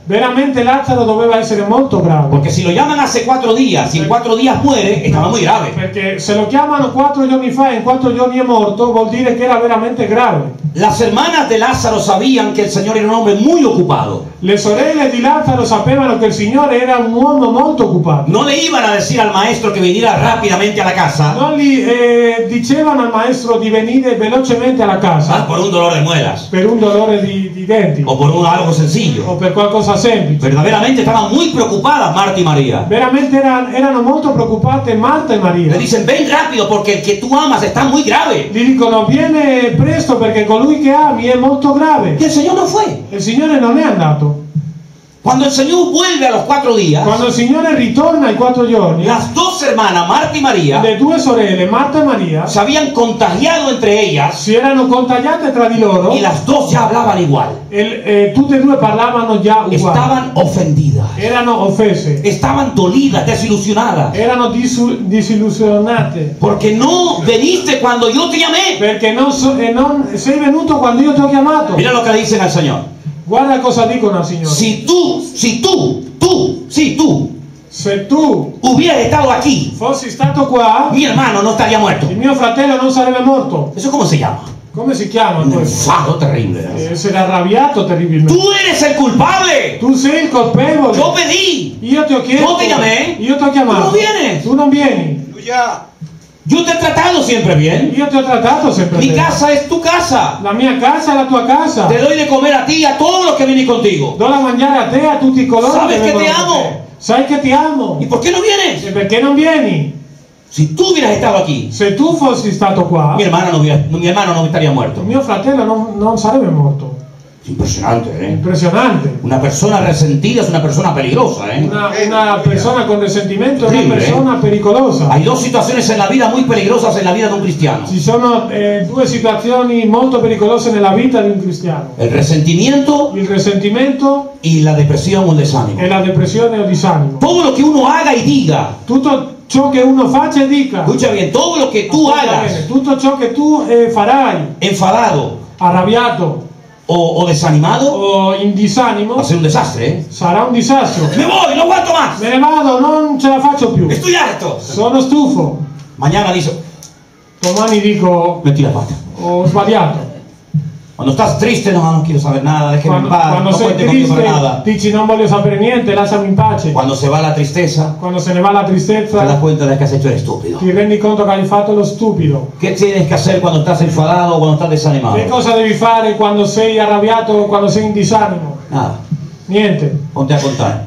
Veramente Lazzaro doveva essere molto grave. Porque si lo llaman hace cuatro días y en cuatro días muere, estaba muy grave. Perché se lo chiamano quattro giorni fa e in quattro giorni è morto, vuol dire che era veramente grave. Las hermanas de Lázaro sabían que el Señor era un hombre muy ocupado. Le sorelle di Lazzaro sapevano che il Signore era un uomo molto occupato. No le iban a decir al maestro que viniera rápidamente a la casa Non gli eh, dicevano al maestro di venire velocemente alla ah, casa por un dolor de muelas per un dolore di, di denti o por un, algo o sencillo. per qualcosa semplice. Verdaderamente estaban muy preocupadas Marta y María. Veramente era- erano molto preoccupate Marta e Maria. Le dicen, ven rápido porque el que tú amas está muy grave. Gli dicono viene presto perché colui che ami è molto grave. Y el Señor no fue. Il Signore non è andato. Cuando el Señor vuelve a los cuatro días, Quando il Signore ritorna ai quattro giorni, las dos hermanas, Marta y María, le due sorelle, Marta e Maria, se habían contagiado entre ellas si erano contagiate tra di loro y las dos ya hablaban igual. e eh, tutte e due parlavano già uguali. Estaban ofendidas, Erano offese, estaban dolidas, desilusionadas. erano disu- disillusionate. Porque no veniste cuando yo te llamé. Perché non, so- e non sei venuto quando io ti ho chiamato. Mira lo que le dicen al Señor. Guarda cosa dicono al Signore. Si tú, si tú, tú, si tú Se tu hubieras estado aquí, fossi stato qua, mi hermano no estaría muerto. il mio fratello non sarebbe morto. ¿Eso cómo se llama? Come si chiama Un questo? enfado terrible. ¿no? Essere arrabbiato terribilmente. Tú eres el culpable. Tu sei il colpevole. Yo pedí. Io ti ho chiesto. Yo te llamé. Io ti ho chiamato. Tu non vienes. Tu non vieni. Aleluya. Yo te he tratado siempre bien. Io ti ho trattato sempre Mi bene. casa es tu casa. La mia casa è la tua casa. Te doy de comer a ti y a todos los que vienen contigo. Do da mangiare a te e a tutti coloro Sabes che che vengono ti con amo. te. Sai che ti amo. ¿Y por qué no vienes? E perché non vieni? Si tú hubieras estado aquí, Se tu fossi stato qua, mi hermano no, hubiera- mi hermano no estaría muerto. mio fratello non, non sarebbe morto. Es impresionante, ¿eh? Impressionante. Una persona resentida es una persona peligrosa, ¿eh? Una, una persona con risentimento è una Terribile, persona pericolosa. Hay dos situaciones en la vida muy peligrosas en la vida de un cristiano. Ci sono eh, due situazioni molto pericolose nella vita di un cristiano. El resentimiento Il risentimento y la depresión o el desánimo. e la depressione o disánimo. Todo lo que uno haga y diga, Tutto ciò che uno faccia e dica, escucha bien, todo lo que tú ascolta hagas bene, tutto ciò che tu eh, farai enfadado arrabbiato o, o desanimado, o in disanimo va a ser un desastre, ¿eh? sarà un disastro. Me voy, no aguanto más. Me ne vado, non ce la faccio più. Estoy harto. Sono stufo. Mañana dice, Domani dico metí la pata. ho sbagliato. Cuando estás triste, no, no quiero saber nada, déjeme en Quando, paz, quando no sei cuente conmigo para triste nada. dici non voglio sapere niente, lasciami in pace. Cuando se va la tristeza, Quando se ne va la te das tristezza cuenta de que has hecho el estúpido. ti rendi conto che hai fatto lo stupido. ¿Qué tienes que hacer cuando estás enfadado o cuando estás desanimado? Che cosa devi fare quando sei arrabbiato o quando sei in disanimo? Nada, Niente. ponte a contar.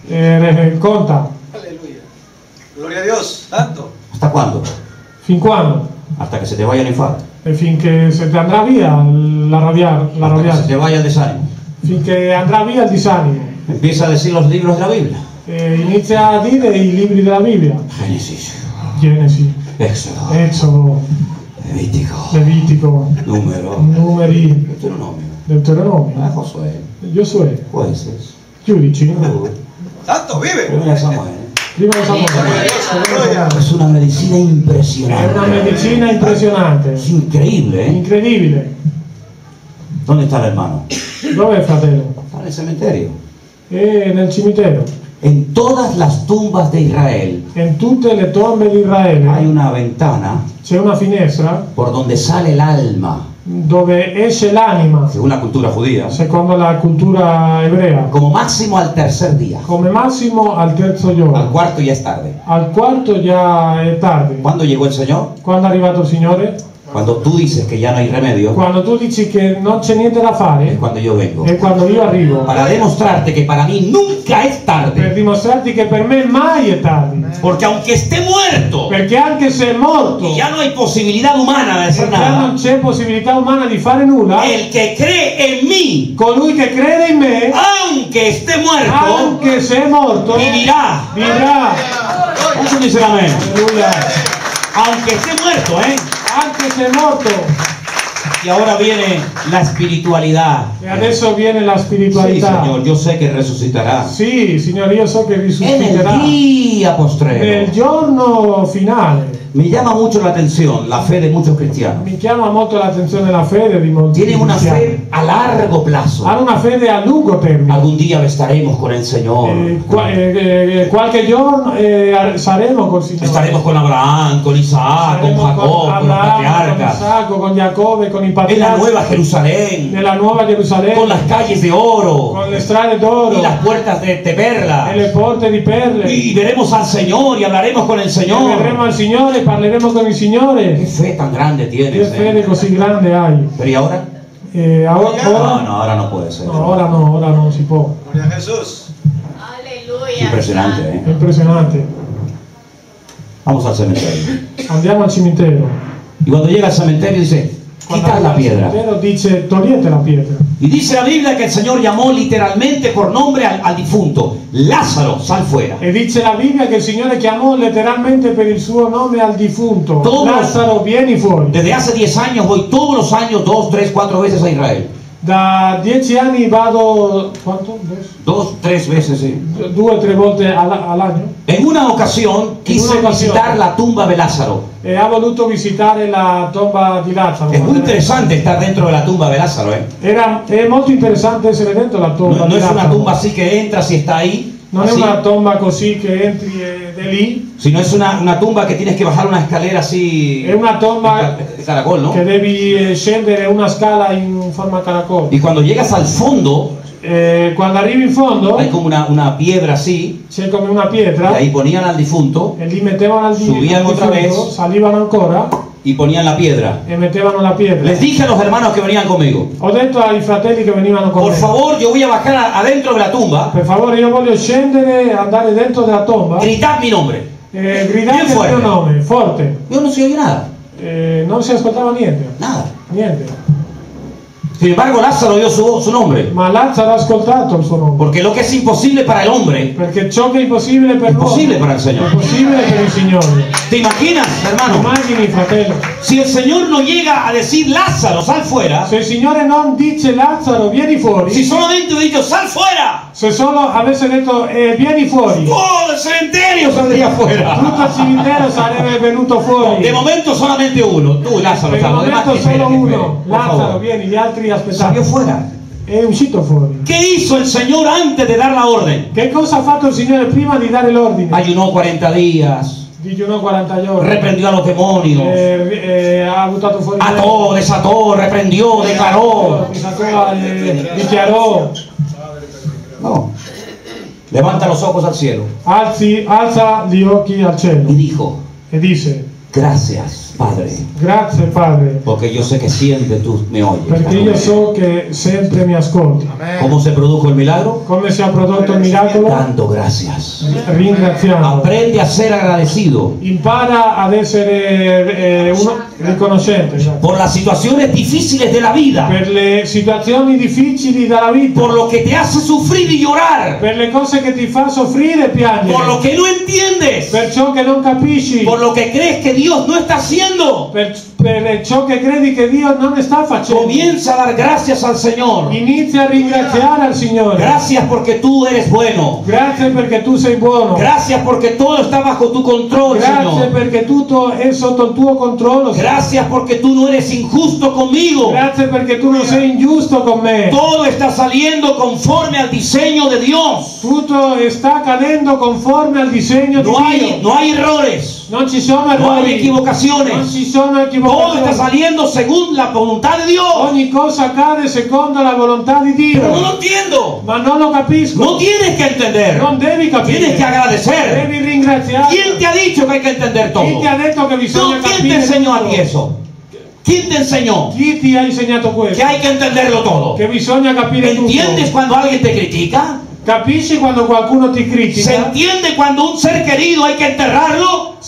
Eh, conta. Aleluya. Gloria a Dios. Santo. ¿Hasta cuándo? Fin quando? Hasta que se te vaya el enfado. E finché se ti andrà via l'arrabbiare, Hasta que se l'arrabbiare. te vaya el desánimo. Finché andrà via il disanimo. Empieza a decir los libros de la Biblia. E inizia a dire i libri della Bibbia. Génesis, Genesi, Éxodo, Esodo, Levítico, Levitico, Número, Numeri, Deuteronomio, Deuteronomio, ah, Josué, Giosuè, Jueces, giudici, Ruth, Santo, vive. Primera Samuel. prima di Samuele. Es una medicina È una impresionante. medicina impressionante, Es increíble, ¿eh? incredibile. ¿Dónde está el hermano? Dov'è il fratello? Está en el cementerio. È nel cimitero. En todas las tumbas de Israel In tutte le tombe di hay Israele una ventana c'è una finestra por donde sale el alma, dove esce l'anima, según la cultura judía, secondo la cultura ebrea, como máximo al tercer día. come massimo al terzo Al giorno. cuarto ya es tarde. Al quarto già è tardi. ¿Cuándo llegó el Señor? Quando è arrivato il Signore? Cuando tú dices que ya no hay remedio, Quando tu dici che non c'è niente da es fare, cuando yo vengo. è quando io arrivo. Para demostrarte que para mí nunca es Per tarde. dimostrarti che per me mai è tardi. Porque aunque esté muerto Perché anche se è morto, y ya no hay posibilidad humana de e hacer già non nada, c'è possibilità umana di fare nulla, el que cree en mí, colui che crede in me, aunque esté muerto, anche se è morto, vivirá. vivrà. ¿Cuántos dicen amén? Alleluia. Aunque esté muerto, ¿eh? Anche se è morto, Y ahora viene la espiritualidad. E adesso viene la Sí, spiritualità. Señor, yo sé que resucitará. Sì, Signore, io so che En risusciterà el día nel postrero. giorno finale. Me llama mucho la atención la fe de muchos cristianos. Mi chiama molto l'attenzione la fede di molti Tienen una cristiani. fe a largo plazo. Hanno una fede a lungo termine. Algún día estaremos con el Señor. Eh, qua- eh, eh, qualche giorno eh, saremo col Signore. Estaremos con Abraham, con Isaac, con Saremo Jacob, con los Abramo, con patriarcas. Isacco, con Giacobbe, con i En la patriarchi, nueva Jerusalén. nella nuova Gerusalemme, Con las calles de oro. con le strade d'oro Y las puertas de, de perla. e le porte di perle. Y veremos al Señor y hablaremos con el E Señor. vedremo al Signore e parleremo con il Qué Signore. fe tan grande Che tienes. fede eh. così grande hai. Pero ¿y ahora? E ora, No, ora, no, ahora no puede ser. no, ora no, ora non si può. Gloria a Jesús. Aleluya. Impresionante, È ¿eh? impressionante. Vamos al cementerio. Andiamo al cimitero. Y cuando llega al cementerio dice, Quando quita arriva la al piedra. cimitero dice togliete la pietra. Y dice la Biblia que el Señor llamó literalmente por nombre al, al difunto. Lázaro, sal fuera. E dice la Bibbia che il Signore chiamò letteralmente per il suo nome al difunto. Todos- Lazzaro, vieni fuori. Desde hace diez años voy todos los años, dos, tres, cuatro veces a Israel. Da dieci anni vado, quanto? Dos? Dos, tres veces, sí. Due o tre volte all- all'anno. En una ocasión quise una ocasión. visitar la tumba de Lázaro. E ha voluto visitare la tomba di Lazzaro. Es muy interesante estar dentro de la tumba de Lázaro, ¿eh? Era, è molto interessante essere dentro la tomba No, no di es una Lazzaro. tumba así que entras y está ahí, Non è así, una tomba così che entri ed è lì. sino es una, una tumba que tienes que bajar una escalera así È una tomba de, de caracol, ¿no? che devi eh, scendere una scala in forma caracol. Y cuando llegas al fondo, E quando arrivi in fondo hay como una, una piedra así, c'è come una y pietra ahí ponían al difunto e lì mettevano al Subían al otra difunto, vez. salivano ancora y ponían la piedra. e mettevano la pietra. Les dije a los hermanos que venían conmigo, Ho detto ai fratelli che venivano con por me, favor, yo voy a bajar a- adentro de la tumba, per favore io voglio scendere, andare dentro della tomba gritad mi nombre. e gridate Bien il fuerte. mio nome, forte. Yo no se oye nada, E non si ascoltava niente, nada. niente. Sin embargo, Lázaro dio su, su nombre, Ma Lazzaro ha ascoltato il suo nome, porque lo que es imposible para el hombre, perché ciò che è impossibile per es l'uomo posible para el Señor. è possibile per il Signore. ¿Te imaginas, hermano? Immagini, fratello, Si el Señor no llega a decir Lázaro, sal fuera, se il Signore non dice Lazzaro vieni fuori, si solamente hubiera dicho sal fuera, se solo avesse detto eh, vieni fuori, todo el cementerio saldría tutto il fuera. cimitero sarebbe venuto fuori. De momento solamente uno, tú Lázaro, Per il estamos, demás momento que espere, solo que espere, uno, por Lazzaro favor. vieni, gli altri Salió aspettano. fuera. È uscito fuori. ¿Qué hizo el Señor antes de dar la orden? Che cosa ha fatto il Signore prima di dare l'ordine? Ayunó cuarenta días, Digiunò quaranta giorni, reprendió a los demonios, eh, eh, ha buttato fuori ató, desató, reprendió, declaró. eh, dichiarò, No. Levanta los ojos al cielo alzi, alza gli occhi al y cielo dijo, e disse gracias, Padre, grazie Padre, porque yo sé que siempre tú me oyes. perché io so che sempre mi ascolti. ¿Cómo se produjo el milagro? Come si è prodotto il miracolo? Dando gracias. Ringraziando. Aprende a ser agradecido Impara ad essere eh, uno riconoscente, esatto, por las situaciones difíciles de la vida, per le situazioni difficili della vita, por lo que te hace sufrir y llorar, per le cose che ti fa soffrire e piangere, por lo que no entiendes, per ciò che non capisci, por lo que crees que Dios no está haciendo. per, per ciò che credi che Dio non ne sta facendo. Comienza a dar gracias al Señor. Inizia a ringraziare al Signore. Gracias porque tú eres bueno. Grazie perché tu sei buono. Gracias porque todo está bajo tu control, Grazie Señor. perché tutto è sotto il tuo controllo. Gracias porque tú no eres injusto conmigo. Grazie perché tu non sei ingiusto con me. Todo está saliendo conforme al diseño de Dios. Tutto sta cadendo conforme al disegno No di hay, Dio. no hay errores. Non ci sono No hay errori. Non equivocaciones. ci sono Todo está equivocazioni. saliendo según la voluntad de Dios. Ogni cosa accade secondo la volontà di Dio. Pero no lo entiendo. Ma non lo capisco. No tienes que entender. Non devi capire. Tienes que agradecer. Devi ringraziare. ¿Quién te ha dicho que hay que entender todo? Chi ti ha detto che bisogna No, ¿quién capire te enseñó a tutto? ti eso? ¿Quién te enseñó Chi ti ha insegnato que questo? hay que entenderlo todo? Che bisogna capire ¿Entiendes tutto. cuando alguien te critica? Capisci quando qualcuno ti ¿Se critica? entiende cuando un ser querido hay que enterrarlo?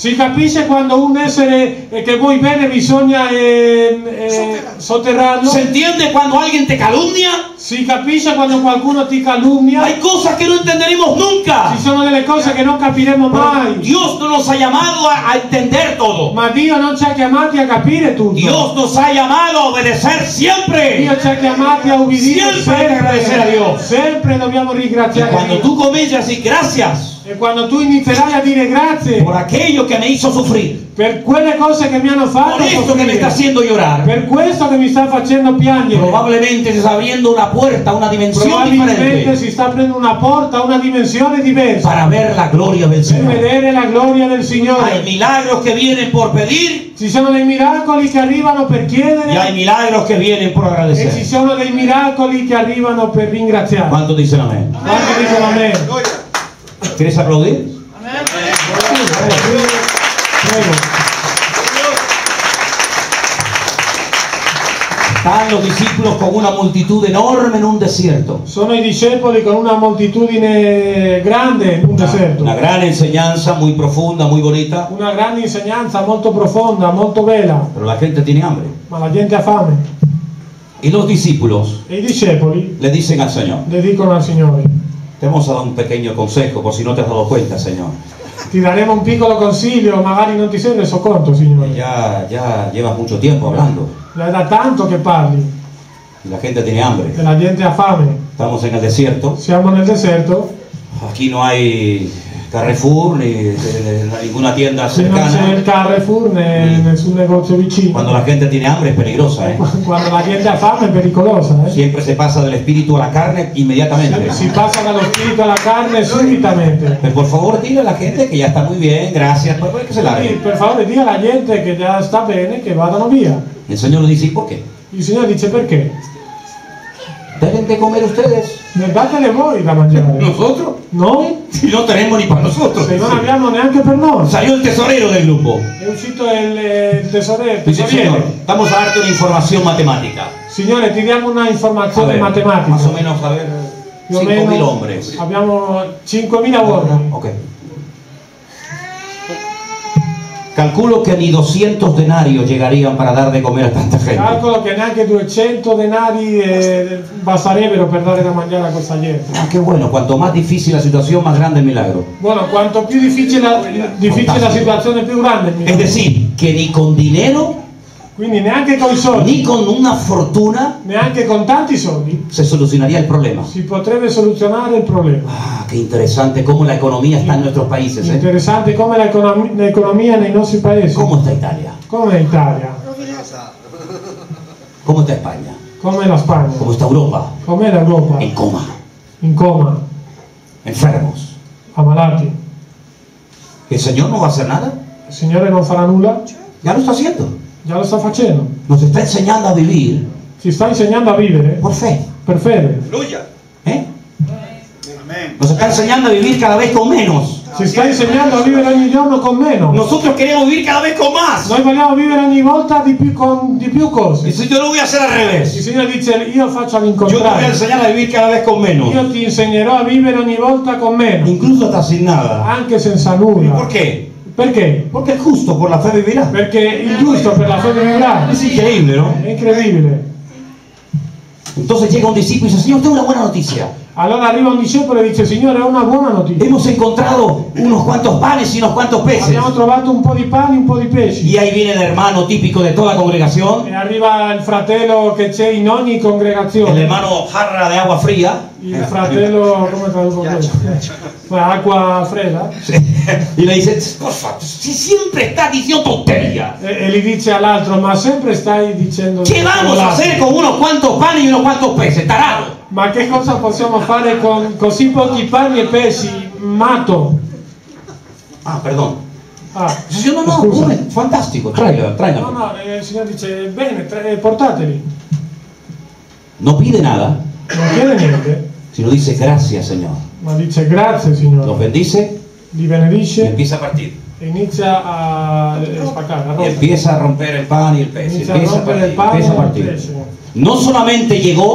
Si capisce quando un essere eh, che vuoi bene bisogna eh, eh, sotterrarlo. ¿Se entiende cuando alguien te calumnia? Si capisce quando qualcuno ti calunnia. Hay cosas que no entenderemos nunca. Ci sono delle cose che non capiremo mai. Dios no nos ha llamado a, a entender todo. Ma Dio non ci ha chiamati a capire tutto. Dios nos ha llamado a obedecer siempre. Dio ci ha chiamati a ubbidire Siempre hay que agradecer a Dios. Sempre dobbiamo Y ringraziare cuando Dio. tú comienzas a decir gracias E quando tu inizierai a dire grazie por aquello que me hizo sufrir, per quelle cose che mi hanno fatto por esto que me soffrire, está haciendo llorar, per questo che mi sta facendo piangere, probablemente se está abriendo una puerta, una dimensión probabilmente diferente si sta aprendo una porta, una dimensione diversa para ver la gloria del per Señor. vedere la gloria del Hay Signore. milagros que vienen por pedir Ci sono dei miracoli che arrivano per y hay chiedere milagros que vienen por e ci agradecer. sono dei miracoli che arrivano per ringraziare. ¿Cuántos dicen amén? Quanti dicono amen? ¿Quieres aplaudir? Prego. Están los discípulos con una multitud enorme en un desierto. Sono i discepoli con una moltitudine grande in un deserto. Una gran enseñanza, muy profunda, muy bonita, Una grande insegnanza molto profonda, molto bella, pero la gente tiene hambre. ma la gente ha fame. Y los discípulos E i discepoli le dicen al Señor: le dicono al Signore: te vamos a dar un pequeño consejo por si no te has dado cuenta, Señor. ti daremo un piccolo consiglio, magari non ti sei reso conto, Signore. Ya, ya llevas mucho tiempo hablando È da tanto che parli y la gente tiene hambre. e la gente ha fame. Estamos en el desierto. Siamo nel deserto, Aquí no hay Carrefour ni eh, ninguna tienda se non c'è il cercana. Carrefour né nessun negozio vicino. Cuando la gente tiene hambre es peligrosa, ¿eh? Quando la gente ha fame è pericolosa, eh? Siempre se pasa del espíritu a la carne inmediatamente. Si passa dallo spirito alla carne subitamente. Pero por favor dile a la gente que ya está muy bien, gracias, pues que se Quindi, largue. per favore, dia alla gente che già sta bene che vadano via. Y el Señor le dice: ¿y por qué? Il Signore dice: perché? Deben de comer ustedes. Datele voi da mangiare. ¿Nosotros? Noi? Si no tenemos ni para nosotros. Se non abbiamo neanche per noi. Salió el tesorero del grupo. È uscito il, il tesoriere. Dice: Señor, tesoriere. vamos a darte una información matemática. Signore, ti diamo una A informazione ver, matematica. más o menos, a ver, Più o cinco mil meno hombres. abbiamo cinquemila uomini. Ok. Calculo que ni doscientos denarios llegarían para dar de comer a tanta gente. Calcolo che neanche duecento denari eh, basterebbero per dare da mangiare a questa gente. Ah, qué bueno, cuanto más difícil la situación, más grande el milagro. Bueno, quanto più difficile la, difficile la situazione, più grande il Es milagro. decir, que ni con dinero, Quindi neanche con i soldi, ni con una fortuna, neanche con tanti soldi, se solucionaría el problema. si potrebbe soluzionare il problema. Ah, qué interesante cómo la economía está en nuestros países, ¿eh? Interessante come l'econom- l'economia nei nostri paesi. ¿Cómo está Italia? Come l'Italia, ¿Cómo está España? come la Spagna, ¿Cómo está Europa? come l'Europa, En coma, in coma, enfermos. ammalati. ¿El Señor no va a hacer nada? Il Signore non farà nulla? Ya lo está haciendo. Già lo sta facendo. Nos está enseñando a vivir Ci sta insegnando a vivere por fe. per fede. Aleluya. ¿eh? Amén. Nos está enseñando a vivir cada vez con menos. Ci sta insegnando a vivere ogni giorno con meno. Nosotros queremos vivir cada vez con más. Noi vogliamo vivere ogni volta di più, con di più cose. Dice: yo lo voy a hacer al Il revés. Signore dice: io faccio Yo te voy a all'incontrario. enseñar a vivir cada vez con menos. Io ti insegnerò a vivere ogni volta con meno, Incluso hasta sin nada. anche senza ¿Y nulla. por qué? Perché? Porque el justo por la fe vivirá. Perché il giusto per la fede vivrà. Es increíble, ¿no? È incredibile. Entonces llega un discípulo y dice: Señor, tengo una buena noticia. Allora arriva un discepolo e dice: Signore, ho una buona notizia. Hemos encontrado unos cuantos panes y unos cuantos peces. Abbiamo trovato un po' di pane e un po' di pesci. Y ahí viene el hermano típico de toda congregación, E arriva il fratello che c'è in ogni el congregazione. hermano jarra de agua fría. Il fratello, come traduco questo? Beh, acqua fredda. Sí. Y le dice: por favor, si siempre estás diciendo tonterías. E, e gli dice all'altro: ma sempre stai dicendo ¿Qué vamos a hacer con unos cuantos panes y unos cuantos peces? Tarado. Ma che cosa possiamo fare con così pochi pani e pesci? Matto. Ah, perdón. Ah, Dice: no, no, scusa. come? Fantástico, tráigalo, tráigalo. No, no, eh, il Signore dice: bene, tra- eh, portateli. No pide nada, Non chiede niente, sino dice: gracias, Señor. ma dice: grazie, Los Signore. bendice Li y benedice empieza a partir. e inizia a eh, spaccare, a Y rompere. empieza a romper el pan y el pez. Inizia a Empieza a rompere partir, il pane empieza a e il partir. pesce. No solamente llegó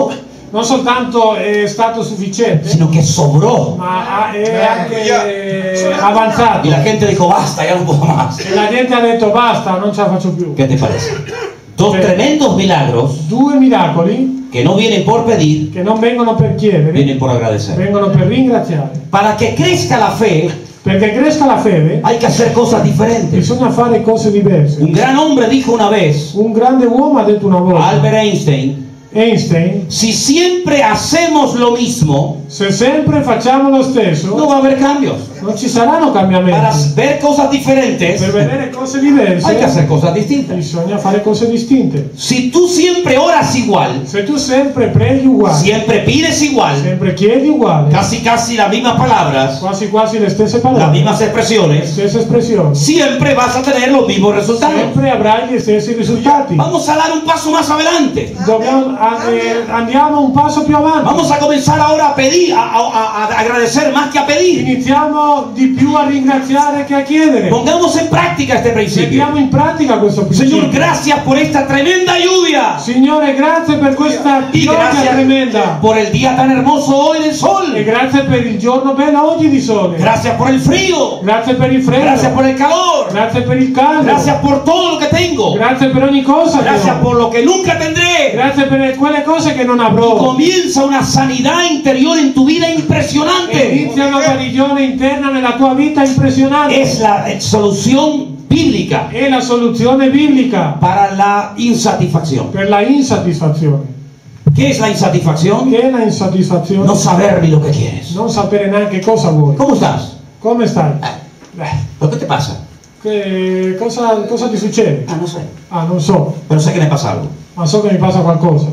non soltanto è stato sufficiente, sino que sobró. ma è anche avanzato. Y la gente dijo, basta, ya no puedo más. E la gente ha detto basta, non ce la faccio più. ¿Qué te parece? Dos Beh. tremendos milagros Due miracoli que no vienen por pedir, che non vengono per chiedere, vienen por agradecer. vengono per ringraziare. Para que crezca la fe, Perché cresca la fede hay que hacer cosas diferentes. bisogna fare cose diverse. Un gran hombre dijo una vez, Un grande uomo ha detto una volta, Albert Einstein, Einstein, si siempre hacemos lo mismo, se sempre facciamo lo stesso, no va a haber cambios. non ci saranno Para cambiamenti. ver cosas diferentes, Per vedere cose diverse hay que hacer cosas distintas. bisogna fare cose distinte. Si tú siempre oras igual, Se tu sempre preghi uguale, siempre pides igual, sempre chiedi uguale, casi casi las mismas palabras, quasi quasi le stesse las parole, mismas le expresiones, stesse espressioni, siempre vas a tener los mismos resultados. sempre avrai gli stessi risultati. Vamos a dar un paso más adelante. Dobbiamo, a- eh, andiamo un passo più avanti. Vamos a comenzar ahora a pedir, a, a- a agradecer más que a pedir. Iniziamo di più a ringraziare che a chiedere. Pongamos en práctica este principio. Mettiamo in pratica questo principio. Señor, gracias por esta tremenda lluvia. Signore, grazie per questa Y pioggia gracias tremenda. por el día tan hermoso hoy del E sol. grazie per il giorno bello oggi di sole. Gracias por el frío. Grazie per il freddo. Gracias por el calor. Grazie per il caldo. Gracias por todo lo que tengo. Grazie per ogni cosa. che Gracias ho. por lo que nunca tendré. Grazie per quelle cose che non Y avrò. comienza una sanidad interior en tu vida E impresionante. inizia una guarigione interna nella tua vita impressionante. Es la eh, solución bíblica È la soluzione biblica para la insatisfacción. per la insoddisfazione. ¿Qué es la insatisfacción? Che è la insoddisfazione? No saber ni lo que quieres. Non sapere neanche cosa vuoi. ¿Cómo estás? Come stai? Eh, ¿Pero qué te pasa? Che, cosa, cosa ti succede? Ah, no sé. Ah, non so, Pero sé que me pasa algo. ma so che mi passa qualcosa.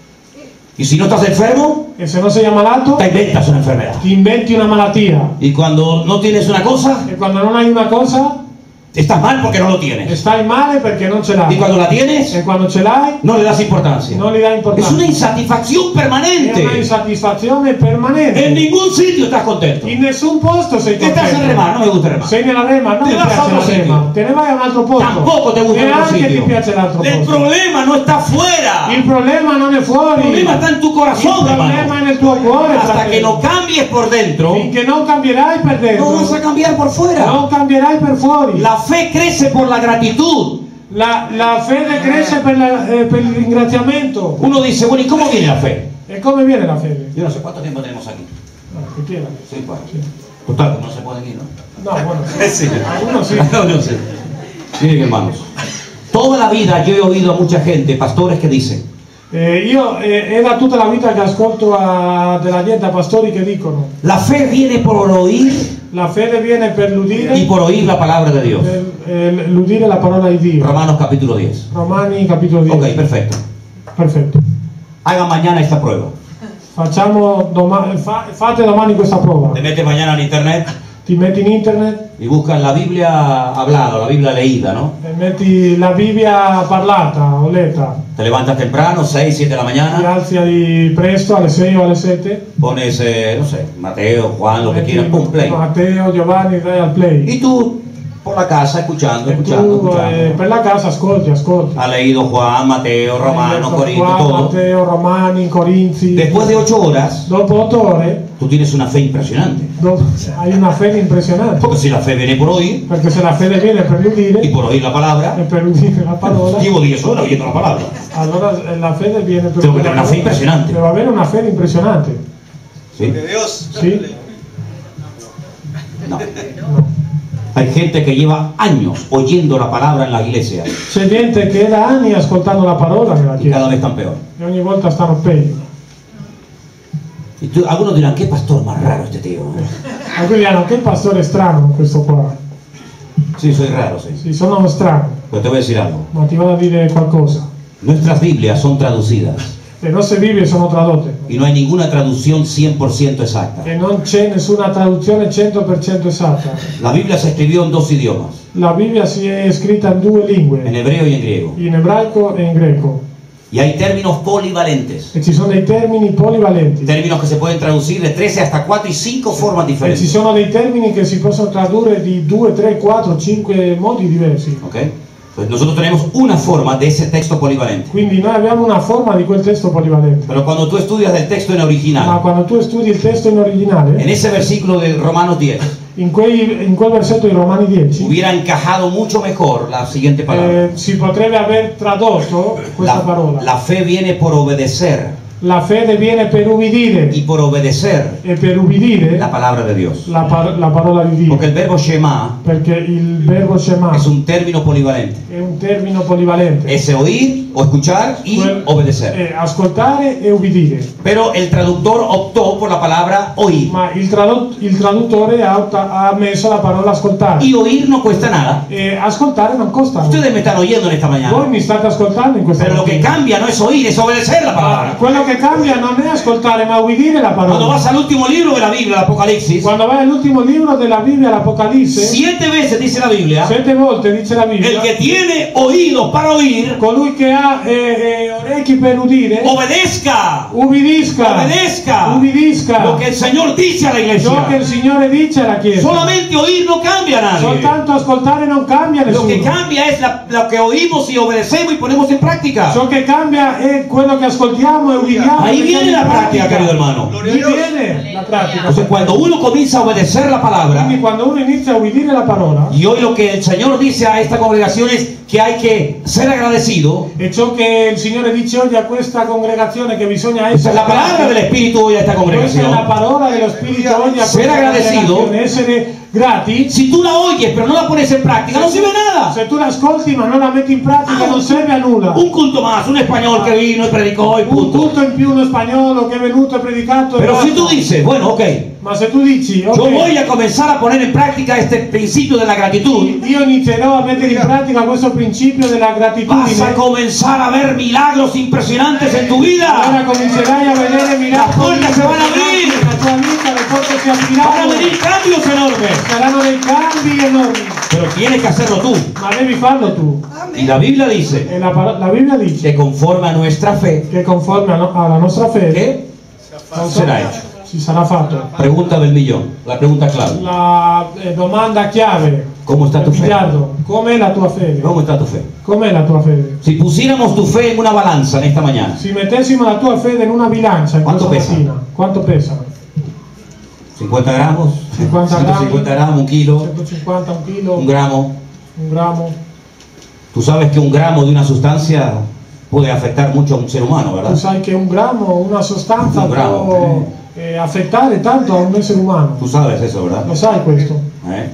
Y si no estás enfermo, E se non sei ammalato, te inventas una enfermedad. ti inventi una malattia. Y cuando no tienes una cosa, E quando non hai una cosa, estás mal porque no lo tienes. stai male perché non ce Y l'hai. cuando la tienes, E quando ce l'hai, no le das importancia. non gli dai Es importanza. una insatisfacción È una permanente. insoddisfazione En permanente. ningún sitio estás contento. In nessun posto sei Estás en contento. remar, no me gusta remar. Sei nella rema, non Te mi vas a piace otro la sitio. rema. Te ne vai a un altro posto. Tampoco te gusta E otro anche ti sitio. piace l'altro El posto. problema no está afuera. Il problema non è El fuori. problema está en tu Il corazón, problema hermano. è nel tuo cuore, Hasta que fratello. no cambies por dentro, Finché non cambierai per dentro, no vas a cambiar por fuera. non cambierai per fuori. La fe crece por la gratitud. La, la fede cresce per, la- eh, per il ringraziamento. Uno dice, bueno, ¿y cómo viene la fe? E come viene la fede? Yo no sé cuánto tiempo tenemos aquí. Ah, che chieda. Sí, bueno. Total, no se pueden ir, ¿no? No, bueno, Sí. algunos sí. No, sí. Miren, hermanos. Toda la vida yo he oído a mucha gente, pastores, que dicen, Eh, io eh, è da tutta la vita che ascolto a, della gente, a pastori che dicono la fe viene por oír la fede viene per l'udire, y por oír la palabra de Dios. per eh, l'udire la parola di Dio. Romanos capítulo diez. Romani capitolo dieci. Ok, perfecto. Perfetto. Hagan mañana esta prueba. Facciamo domani, fa- fate domani questa prova. Te metes mañana en internet Ti metti in internet y buscas la Biblia hablada, la Biblia leída, ¿no? e metti la Bibbia parlata o letta. Te levantas temprano, seis, siete de la Ti mañana, alzi di presto alle sei o alle sette. pones, eh, no sé, Mateo, Juan, lo que metti quieras, pum, play. Matteo, Giovanni, dai al play. Y tú, por la casa, escuchando, E escuchando, tu eh, escuchando. per la casa ascolti, ascolti. Ha leído Juan, Mateo, Romano, Hai letto Corinto, Juan, todo. Matteo, Romani, Corinzi. Después de ocho horas, Dopo otto ore tú tienes una fe impresionante. dopo, hai una fede impressionante. Porque si la fe viene por oír Perché se la fede viene per y l'udire por oír la e palabra, per udire la parola, llevo diez horas oyendo la palabra. allora eh, la fede viene per Tengo que udire tener la una fe parola. impresionante. Deve avere una fede impressionante. ¿Sí? De Dios. Sì? No. Hay gente que lleva años oyendo la palabra en las iglesias C'è gente che da anni ascoltando la parola nella y cada chiesa vez están peor. e ogni volta stanno peggio. Y tú- algunos dirán, qué pastor más raro este tío. Alcuni diranno che pastore strano questo qua. Sí, soy raro, sí. Sì, sono strano, Pero te voy a decir algo. ma ti vado a dire qualcosa. Nuestras Biblias son traducidas Le nostre Bibbie sono tradotte y no hay ninguna traducción cien por ciento exacta. e non c'è nessuna traduzione cento per cento esatta. La Biblia se escribió en dos idiomas, La Bibbia si è scritta in due en lingue, hebreo y en griego. in ebraico e in greco. Y hay términos polivalentes, E ci sono dei termini polivalenti. términos que se pueden traducir de trece hasta cuatro y cinco formas E ci diferentes. sono dei termini che si possono tradurre di due, tre, quattro, cinque modi diversi. ¿Ok? Pues nosotros tenemos una forma de ese texto polivalente. Quindi noi abbiamo una forma di quel testo polivalente. Pero cuando tú estudias el texto en Ma original, quando tu studi il testo in originale, en ese versículo de Romanos diez, in, quei, in quel versetto di Romani dieci, hubiera encajado mucho mejor la siguiente palabra. eh, si potrebbe aver tradotto questa La, parola. la fe viene por obedecer, La fede viene per ubbidire, y por obedecer e per ubbidire la palabra de Dios. la, par- la parola di Dio. Porque el verbo Shema Perché il verbo Shema es un término polivalente. è un termine polivalente. Es oír o escuchar y Quel- obedecer. è ascoltare e ubbidire. Pero el traductor optó por la palabra oír. Ma il, tradu- il traduttore ha, otta- ha messo la parola ascoltare. Y oír no cuesta nada. E ascoltare non costa nulla. Ustedes me están oyendo en esta Voi mañana. mi state ascoltando in questa Pero lo que mattina. cambia no es oír, es obedecer la Ma palabra. quello che cambia non è ascoltare ma ubbidire la Cuando parola. vas al último libro de la Biblia, el Apocalipsis, Quando vai all'ultimo libro della Bibbia, l'Apocalisse, siete veces dice la Biblia, sette volte dice la Bibbia, el que tiene oídos para oír, colui che ha eh, eh, orecchi per udire, obedezca, ubbidisca, obedezca ubbidisca lo que el Señor dice a la ciò che iglesia. il Signore dice alla Chiesa. Solamente oír no cambia a nadie. Soltanto ascoltare non cambia Lo que nessuno. cambia es la- lo que oímos y obedecemos y ponemos en práctica. Ciò che cambia è quello che ascoltiamo e ubbidiamo. Ahí e viene mettiamo la in práctica, querido hermano. Lì viene la pratica. Entonces, cuando uno comienza a obedecer la palabra, Quindi quando uno inizia a ubbidire la parola, y hoy lo que el Señor dice a esta congregación es que hay que ser agradecido, e ciò che il Signore dice oggi a questa congregazione che bisogna esa essere es la palabra del Espíritu hoy a esta Questa è la congregación. parola dello Spirito oggi a Ser questa agradecido. congregazione, essere grati. Si tú la oyes pero no la pones en práctica, no sirve nada. Se tu l'ascolti ma non la metti in pratica non serve a nulla. Un culto más, un español que vino y predicó y Un punto. culto in più, uno spagnolo che è venuto e predicato. e Pero si basta. tú dices, bueno, ok, Ma se tu dici, ok, yo voy a comenzar a poner en práctica este principio de la gratitud, io inizierò a mettere in pratica questo principio della vas a gratitudine, comenzar a ver milagros impresionantes en tu allora vida. comincerai a vedere miracoli. Las puertas se van a abrir. La tua vita, le porte si Van a apriranno. venir cambios enormes. Saranno dei cambi enormi. Pero tienes que hacerlo tú. Ma devi farlo tu. Y la Biblia dice E la, par- la Bibbia dice que conforme a nuestra fe, che conforme a no- alla nostra fede ¿qué será hecho? si sarà fatto. Pregunta del millón, la pregunta clave. La eh, domanda chiave, ¿Cómo está tu fe? miliardo, com'è la tua fede? ¿Cómo está tu fe? Com'è la tua fede? Si pusiéramos tu fe en una balanza en esta mañana, Se mettessimo la tua fede in una bilancia in Quanto questa pesa? mattina, quanto pesa? cincuenta gramos, cincuenta ciento cincuenta gramos, un kilo, centocinquanta, un chilo, un gramo. un grammo. Tú sabes que un gramo de una sustancia puede afectar mucho a un ser humano, Tu ¿verdad? sai che un grammo, una sostanza Un grammo, può eh, affettare tanto a un essere umano. Tú sabes eso, ¿verdad? Lo sai questo? ¿Eh?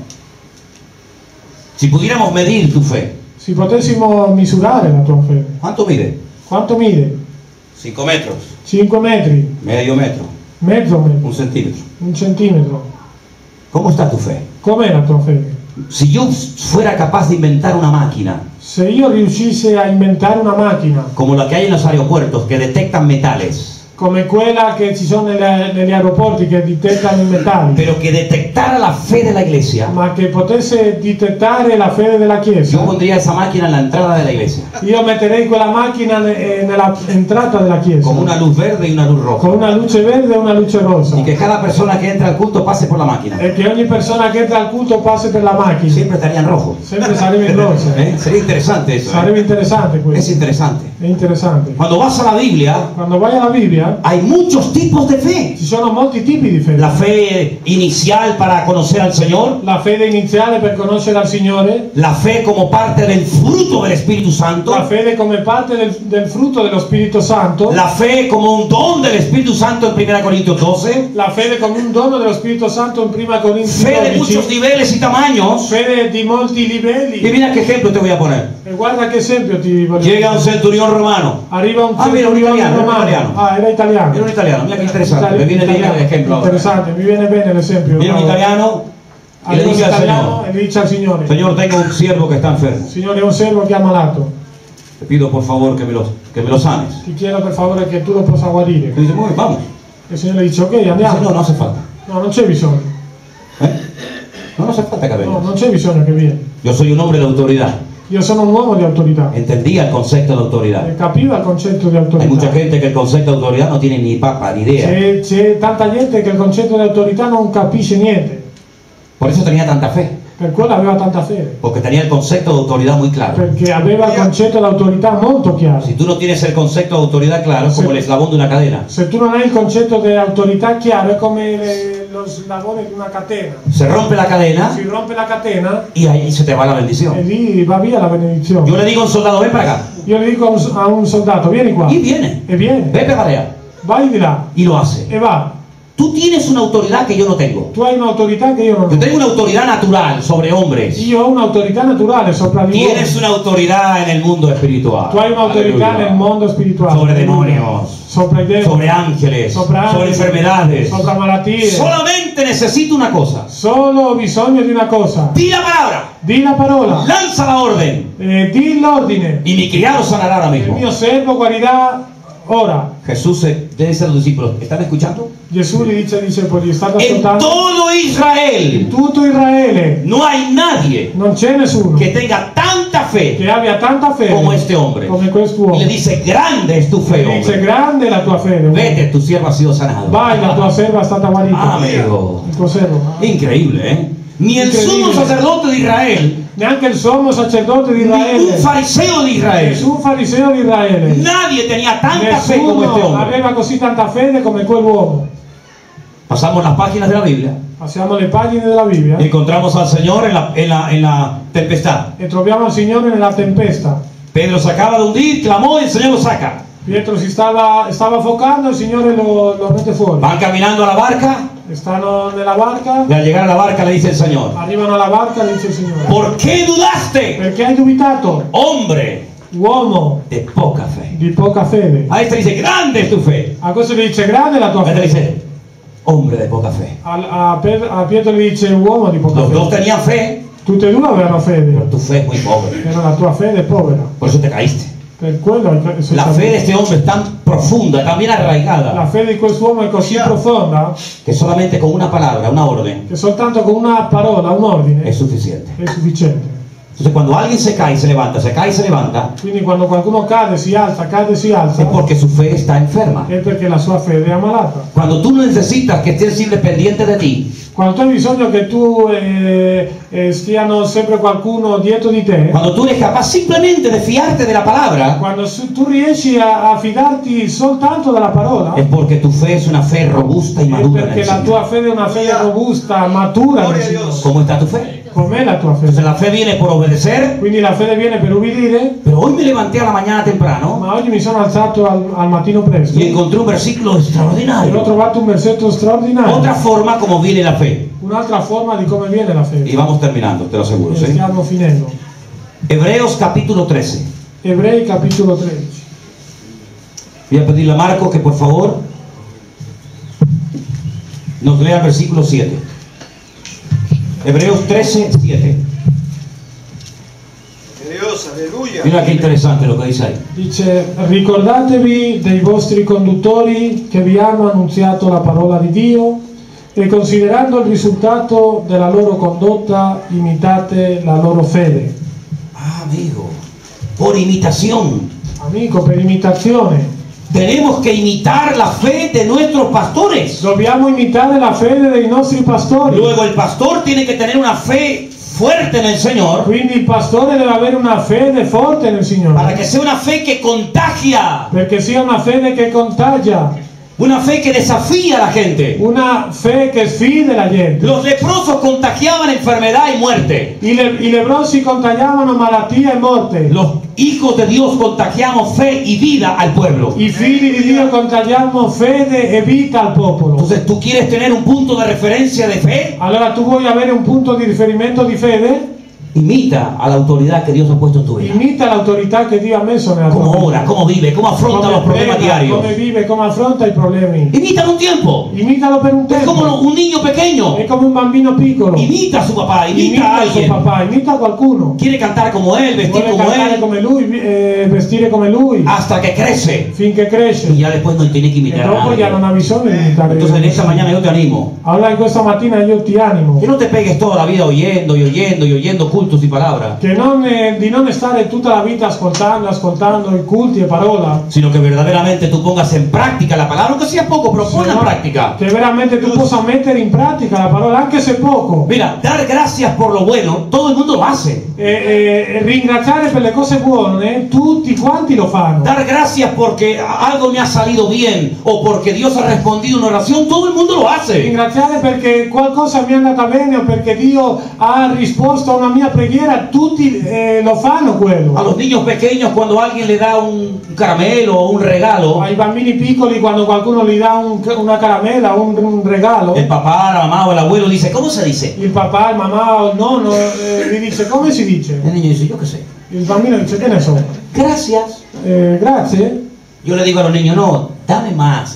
Si pudiéramos medir tu fe, Se potessimo misurare la tua fede, ¿cuánto mide? quanto mide? cinco metros, cinque metri, medio metro, mezzo metro, un centímetro. un centimetro. ¿Cómo está tu fe? Com'è la tua fede? Si yo fuera capaz de inventar una máquina Se io riuscissi a inventare una macchina como la que hay en los aeropuertos que detectan metales, come quella che ci sono nelle- negli aeroporti che detettano i metalli, pero que detectara la fe de la iglesia, ma che potesse detettare la fede della yo Chiesa, pondría esa máquina en la entrada de la iglesia, io metterei quella macchina ne- eh, nella entrata della Chiesa, con una luz verde y una luz roja, con una luce verde e una luce rosa, y que cada persona que entra al culto pase por la máquina. e che ogni persona che entra al culto passi per la macchina. Siempre estaría en rojo. Sempre sarebbe in rosa. ¿Eh? Sería interesante eso. ¿eh? Sarebbe interessante Es questo. interesante. È interessante. Cuando vas a la Biblia, Quando vai alla Bibbia hay muchos tipos de fe. ci sono molti tipi di fede. La fe inicial para conocer al Señor, La fede iniziale per conoscere al Signore, la fe como parte del fruto del Espíritu Santo, la fede come parte del, del frutto dello Spirito Santo, la fe como un don del Espíritu Santo en primera Corintios doce, la fede come un dono dello Spirito Santo in prima Corinzi fe de muchos dodici, niveles y tamaños. fede di molti Y livelli. mira qué ejemplo te voy a poner. E guarda che esempio ti voglio Llega un centurión romano. Arriva un Ah, mira, un centurione italiano, un romano. italiano. Ah, era italiano. Era un italiano, mira qué interesante, me viene bien el ejemplo ahora. Interessante, mi viene bene l'esempio. Viene un italiano y le Arriva un dice al italiano Señor: e le dice al Signore: Señor, tengo un siervo que está enfermo. Signore, è un servo che è ammalato. Te pido por favor que me lo, que me lo sanes. Ti chiedo per favore che tu lo possa guarire. Y dice, muy bien, vamos. E il Signore dice: ok, Dice, andiamo. no, no hace falta. No, non c'è bisogno. ¿Eh? No, no hace falta que No, vengas. non c'è bisogno che vieni. Yo soy un hombre de autoridad. Io sono un uomo di autorità. Entendía el concepto de autoridad. E capiva il concetto di Hay mucha autorità. gente que el concepto de autoridad no tiene ni papa, ni idea. C'è, c'è tanta gente che il concetto di autorità non capisce niente. Por eso tenía tanta fe. Per quello aveva tanta fede, porque tenía el concepto de autoridad muy claro. perché aveva il concetto dell'autorità molto chiaro. Si tú no tienes el concepto de autoridad claro, es como el eslabón de una cadena. Se tu non hai il concetto di autorità chiaro, è come le- lo slavone di una catena. Se rompe la cadena Si rompe la catena y ahí se te va la e bendición. lì va via la benedizione. Yo le digo a un soldado, ven para acá. Io le dico a un, a un soldato, vieni qua, Y viene. e viene, Ve para allá. vai di là, Y lo hace. e va. Tú tienes una autoridad que yo no tengo. Tu hai un'autorità che io non Yo ho. tengo una autoridad natural sobre hombres. Io ho un'autorità naturale sopra di voi. Tienes una autoridad en el mundo espiritual. Tu hai un'autorità Aleluya. nel mondo spirituale. Sobre demonios, Sopra i demoni. sobre ángeles, Sopra sobre angeli, enfermedades. Sopra malattie. Solamente necesito una cosa. Solo ho bisogno di una cosa. Di la palabra. Di la parola. Lanza la orden. Eh, di l'ordine. Y mi criado sanará ahora Il mismo. mio servo guarirà ora. Jesús se- le dice a los discípulos, ¿están escuchando? Gesù gli dice ai discepoli, state En ascoltando? todo In Israel tutto Israele no hay nadie non c'è nessuno que tenga tanta fe che abbia tanta fede como este hombre. come quest'uomo. Y le dice, grande es tu fe, E dice, hombre. grande è la tua fede. Vete, tu siervo ha sido sanado. Vai, la tua serva è stata guarita. Amigo. Il tuo servo. Increíble, ¿eh? Ni el Increíble. sumo sacerdote de Israel, Neanche il sommo sacerdote di ni un Israele, fariseo de Israel, nessun fariseo di Israele, nadie tenía tanta fe como este nessuno hombre. aveva così tanta fede come quell'uomo. Pasamos las páginas de la Biblia Passiamo alle pagine della Bibbia y encontramos al Señor en la, en la, en la tempestad. e troviamo il Signore nella tempesta. Pedro se acaba de hundir, clamó y el Señor lo saca. Pietro si stava, stava affogando, il Signore lo, lo mette fuori. Van caminando a la barca Stanno nella barca, y al llegar a la barca le dice el Señor, arrivano alla barca e dice il Signore: ¿por qué dudaste, perché hai dubitato, hombre uomo de poca fe? di poca fede? A este dice, grande es tu fe. A questo gli dice grande è la tua A este fede. dice, hombre de poca fe. A, a, Pe- a Pietro gli dice uomo di poca Los dos fede. tenían fe, Tutte e due avevano fede, pero tu fe es muy pobre. però la tua fede è povera. Por eso te caíste. Per quello è- sei La caduto. fe de este hombre es tan profunda, tan bien La arraigada, fede di quest'uomo è così profonda que solamente con una palabra, una orden, che soltanto con una parola, un ordine, es suficiente. è sufficiente. Entonces cuando alguien se cae y se levanta, se cae y se levanta, Quindi quando qualcuno cade, si alza, cade, si alza, es porque su fe está enferma. è perché la sua fede è ammalata. Cuando tú necesitas que esté siempre pendiente de ti, Quando tu hai bisogno che tu eh, eh, stiano sempre qualcuno dietro di te, cuando tú eres capaz simplemente de fiarte de la palabra, quando su- tu riesci a, a fidarti soltanto della parola, es porque tu fe es una fe robusta y è madura en perché el la Señor. tua fede è una fede robusta, matura nel Gloria a Signore. Dios. ¿Cómo está tu fe? Com'è la tua Entonces fede? la fe viene por obedecer, Quindi la fede viene per ubbidire, pero hoy me levanté a la mañana temprano ma oggi mi sono alzato al, al mattino presto y encontré un versículo e ho extraordinario. trovato un versetto straordinario, Otra forma como viene la fe. un'altra forma di come viene la Y fede. vamos terminando, te lo aseguro. E ¿sí? stiamo finendo. Hebreos capítulo trece. Ebrei capitolo tredici. Voy a pedirle a Marco que por favor nos lea el versículo siete. Hebreos trece, siete. Dios, aleluya. Mira qué interesante lo que dice ahí. Dice: ricordatevi dei vostri conduttori che vi hanno annunziato la parola di Dio e considerando il risultato della loro condotta imitate la loro fede. Ah, amigo, por imitación. Amico, per imitazione. Tenemos que imitar la fe de nuestros pastores. Dobbiamo imitare la fede dei nostri pastori. Luego el pastor tiene que tener una fe fuerte en el Señor Quindi il pastore deve avere una fede forte nel Signore, para que sea una fe que contagia, perché sia una fede che contagia, una fe que desafía a la gente. una fe che sfide la gente. Los leprosos contagiaban enfermedad y muerte. I, le- i leprosi contagiavano malattia e morte. Los hijos de Dios contagiamos fe y vida al pueblo. I figli di Dio contagiamo fede e vita al popolo. Entonces, ¿tú quieres tener un punto de referencia de fe? Allora tu vuoi avere un punto di riferimento di fede? Imita a la autoridad que Dios ha puesto en tu vida. Imita l'autorità che Dio ha messo nella tua Cómo vita. ora, cómo vive, cómo afronta Come los problemas prega, diarios. come vive, come affronta i problemi. Imítalo un tiempo. Imitalo per un Es tempo. como un niño pequeño. È come un bambino piccolo. Imita a su papá, imita a Imita il suo alguien. papà, imita qualcuno. Quiere cantar como él, vestir Vuole como cantare él, come lui, vi- eh, vestire come lui, hasta que crece. finché cresce. Y ya después no tiene que E imitar a dopo ya non nadie. ha bisogno di imitare. Entonces, en esta mañana yo te animo. Allora in questa mattina io ti animo. Que no te pegues toda la vida oyendo y oyendo y oyendo cultos y palabra, che non, eh, di non stare tutta la vita ascoltando, ascoltando i culti e parola, sino que verdaderamente tú pongas en práctica la palabra, aunque sea poco, pero ponla en sino práctica. che veramente tu possa mettere in pratica la parola, anche se poco. Mira, dar gracias por lo bueno, todo el mundo lo hace. E, e ringraziare per le cose buone, tutti quanti lo fanno. Dar gracias porque algo me ha salido bien o porque Dios ha respondido una oración, todo el mundo lo hace. Ringraziare perché qualcosa mi è andata bene o perché Dio ha risposto a una mia preghiera, tutti eh, lo fanno quello. A los niños pequeños cuando alguien le da un caramelo o un regalo, Ai bambini piccoli quando qualcuno gli dà un- una caramella, un, un regalo, el papá, la mamá o el abuelo dice, ¿cómo se dice? il papà, il mamma o il nonno eh, gli dice come si dice? El niño dice, yo qué sé. Il bambino dice che ne so. Gracias. Eh, grazie. Yo le digo a los niños, no, dame más.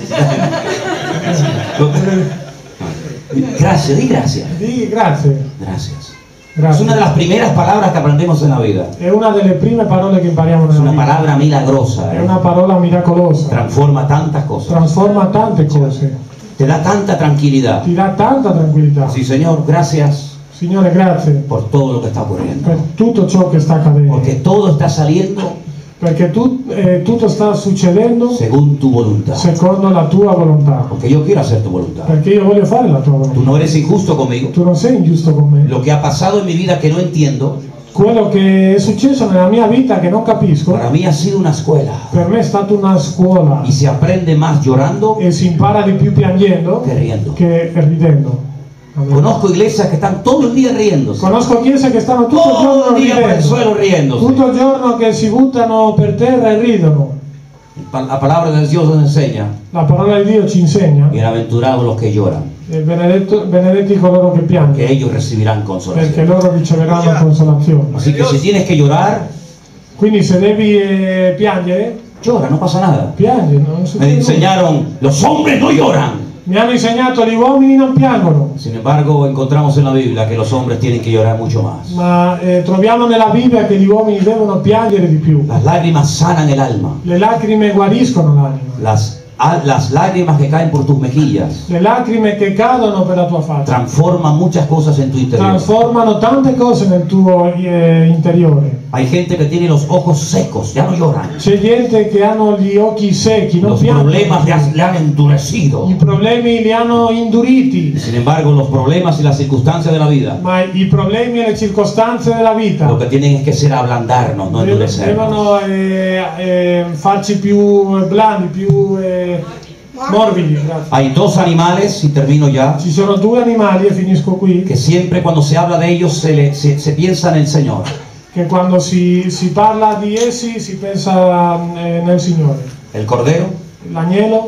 Gracias, di gracias. Di grazie. Gracias. Es Grazie. una de las primeras palabras que aprendemos en la vida. È una delle prime parole che impariamo Es nella una vita. palabra milagrosa. È ¿eh? una parola miracolosa. Transforma tantas cosas. Trasforma tante cose. Te da tanta tranquilidad. Ti dà tanta tranquillità. Sí, Señor, gracias Signore, grazie por todo lo que está ocurriendo. per tutto ciò che sta accadendo. Porque todo está saliendo Perché tu- eh, tutto sta succedendo según tu voluntad. secondo la tua volontà. Porque yo quiero hacer tu voluntad. Perché io voglio fare la tua Tú volontà. no eres injusto conmigo. Tu non sei ingiusto con me. Lo que ha pasado en mi vida que no entiendo, Quello che è successo nella mia vita che non capisco, para mí ha sido una escuela. per me è stata una scuola Y se aprende más llorando e si impara di più piangendo que riendo. che ridendo. Amen. Conozco iglesias que están todo el día riéndose. Conosco chiese che stanno tutto il Todo giorno el día por el ridendo, suelo riéndose. tutto il giorno che si buttano per terra e ridono. La palabra de Dios nos enseña, La parola di Dio ci insegna, bienaventurados los que lloran, e benedetto- benedetti coloro che que piangono, ellos recibirán perché consolación. loro riceveranno consolazione. Así que si tienes que llorar, Quindi se devi eh, piangere, llora, no pasa nada. piangi. Non Me succede nulla. enseñaron, los hombres no lloran. Mi hanno insegnato gli uomini non piangono, Sin embargo, encontramos en la Biblia que los hombres tienen que llorar mucho más. ma eh, troviamo nella Bibbia che gli uomini devono piangere di più. Las lágrimas sanan el alma. Le lacrime guariscono l'anima. Las, a- las lágrimas que caen por tus mejillas Le lacrime che cadono per la tua faccia transforman muchas cosas en tu interior. trasformano tante cose nel tuo eh, interiore. Hay gente que tiene los ojos secos, ya no lloran. C'è gente che hanno gli occhi secchi, non Los piangono. problemas le, han- le han endurecido. I problemi li hanno induriti, Sin embargo, los problemas y las circunstancias de la vida ma i problemi e le circostanze della vita lo que tienen es que ser ablandarnos, no dev- endurecernos. devono eh, eh, farci più blandi, più eh, morbidi. Grazie. Hay dos animales, y termino ya, Ci sono due animali, e finisco qui, que siempre cuando se habla de ellos se, le- se, se piensa en el Señor. che quando si, si parla di essi si pensa eh, nel Signore. El cordero L'agnello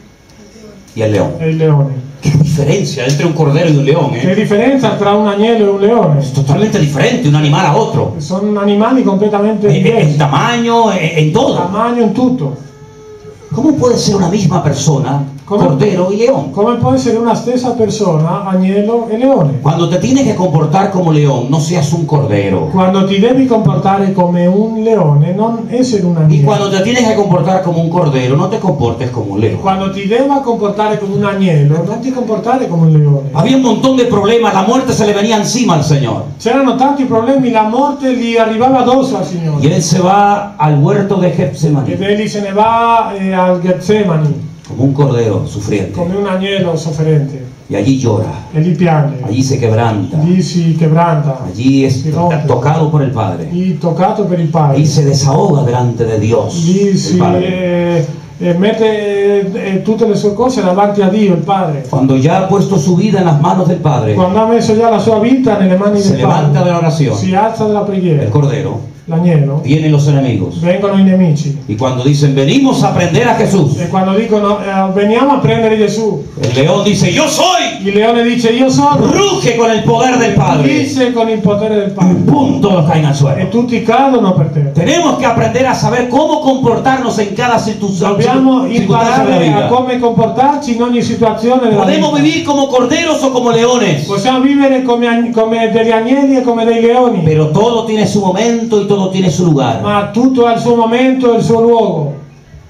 y el león. e il leone. ¿Qué diferencia entre un cordero y un león? Che eh? differenza tra un agnello e un leone? Es totalmente diferente un animal a otro. Sono animali completamente En, en diversi, tamaño, en, en todo. tamaño, in tutto. ¿Cómo puede ser una misma persona, ¿Cómo? cordero y león? Come può essere una stessa persona, agnello e leone? Cuando te tienes que comportar como león, no seas un cordero. Quando ti devi comportare come un leone, non essere un Y agnello. cuando te tienes que comportar como un cordero, no te comportes como un león. Quando ti devi comportare come un agnello, non ti comportare come un leone. Había un montón de problemas, la muerte se le venía encima al Señor. C'erano tanti problemi, la morte gli arrivava addosso al Signore. Y él se va al huerto de Ed Getsemaní egli se ne va eh, al Getsemani como un cordero sufriente. come un agnello sofferente Y allí llora, e lì piange, allí se quebranta, lì si quebranta, allí es tocado por el Padre. lì toccato per il Padre, Ahí se desahoga delante de Dios, lì el si Padre. eh, eh, mette eh, eh, tutte le sue cose davanti a Dio, il Padre. Cuando ya ha puesto su vida en las manos del Padre, Quando ha messo già la sua vita nelle mani se del levanta de Padre, la oración. si alza dalla El preghiera, cordero, l'agnello, vienen los enemigos. vengono i nemici. Y cuando dicen, venimos a prender a Jesús, E quando dicono eh, veniamo a prendere Gesù, el león dice, yo soy. il leone dice io sono, Ruge con el poder del Padre. dice con il potere del Padre. ¡Pum! Todos caen al E suelo. tutti cadono per terra. Tenemos que aprender a saber cómo comportarnos en cada circun- Dobbiamo circunstancia de la imparare a vida. come comportarci in ogni situazione della Podemos vita. vivir como corderos o como leones, Possiamo vivere come, ag- come degli agnelli e come dei leoni, pero todo tiene su momento y todo tiene su lugar. ma tutto ha il suo momento e il suo luogo.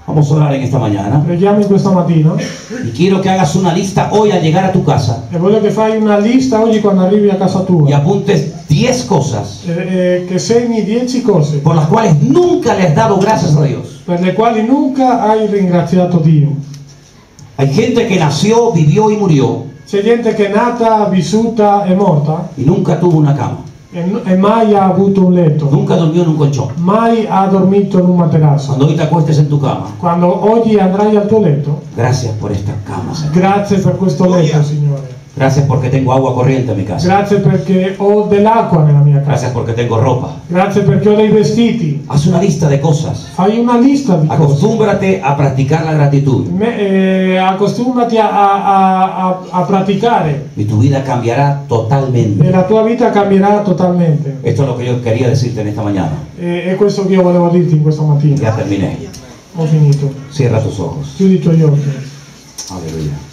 Vamos a orar en esta mañana. Preghiamo in questa mattina Y quiero que hagas una lista hoy al llegar a tu casa e voglio che fai una lista oggi quando arrivi a casa y tua, apuntes diez cosas e, e che segni dieci cose por las cuales nunca le has dado gracias a Dios. per le quali nunca hai ringraziato Dio. Hay gente que nació, vivió y murió C'è gente che è nata, vissuta e morta y nunca tuvo una cama. e, e mai ha avuto un letto, Nunca durmió en un colchón. mai ha dormito in un materasso. Cuando hoy te acuestes en tu cama, Quando oggi andrai al tuo letto, gracias por esta cama, Señor. grazie per questo letto, Signore. Gracias porque tengo agua corriente en mi casa. Grazie perché ho dell'acqua nella mia Gracias casa. porque tengo ropa. Grazie perché ho dei vestiti. Haz una lista de cosas. Fai una lista di cose. Acostúmbrate a practicar la gratitud Me- eh, accostumati a, a- a- a praticare y tu vida cambiará e totalmente. la tua vita cambierà totalmente. Esto es lo que yo quería decirte en esta mañana. E, e questo che io volevo dirti in questa mattina. Ya terminé. Ho finito. Cierra tus ojos. Chiudi i tuoi occhi. Aleluya.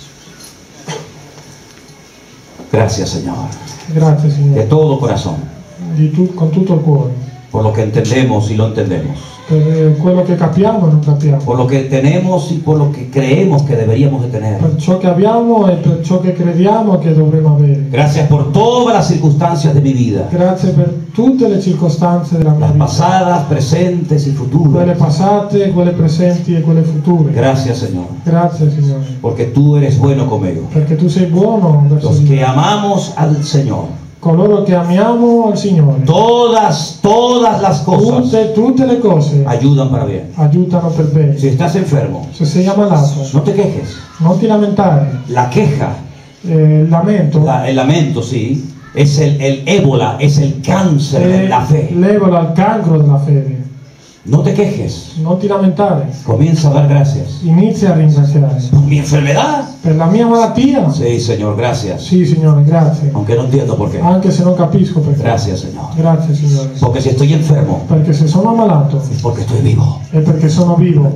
Gracias, Señor. Grazie, De Signore. todo corazón. Di tu- con tutto il cuore. Por lo que entendemos y lo entendemos. Per eh, quello che capiamo e non capiamo. Por lo que tenemos y por lo que creemos que deberíamos de tener. Per ciò che abbiamo e per ciò che crediamo che dovremo avere. Gracias por todas las circunstancias de mi vida. Grazie per tutte le circostanze della mia Las vita. pasadas, presentes y Quelle futuras. passate, quelle presenti e quelle future. Gracias, Señor. Grazie, Signore. Porque tú eres bueno conmigo. Perché tu sei buono verso Los di que me. amamos al Señor. Coloro che amiamo al Signore. Todas, todas las cosas Tutte, tutte le cose ayudan para bien. aiutano per bene. Si estás enfermo, Se sei ammalato, no te quejes. non ti lamentare. La queja, Eh, il lamento la- el lamento, sí, es el, el ébola, es el cáncer de è la fe. l'ebola, il cancro della fede. No te quejes. Non ti lamentare. Comienza a dar gracias. Inizia a ringraziare. ¿Por mi enfermedad? Per la mia malattia? Sí, Señor, gracias. Sì, Signore, grazie. Aunque no entiendo por qué. Anche se non capisco perché. Gracias, Señor. Grazie, Signore. Porque si estoy enfermo, Perché se sono ammalato es porque estoy vivo. è perché sono vivo.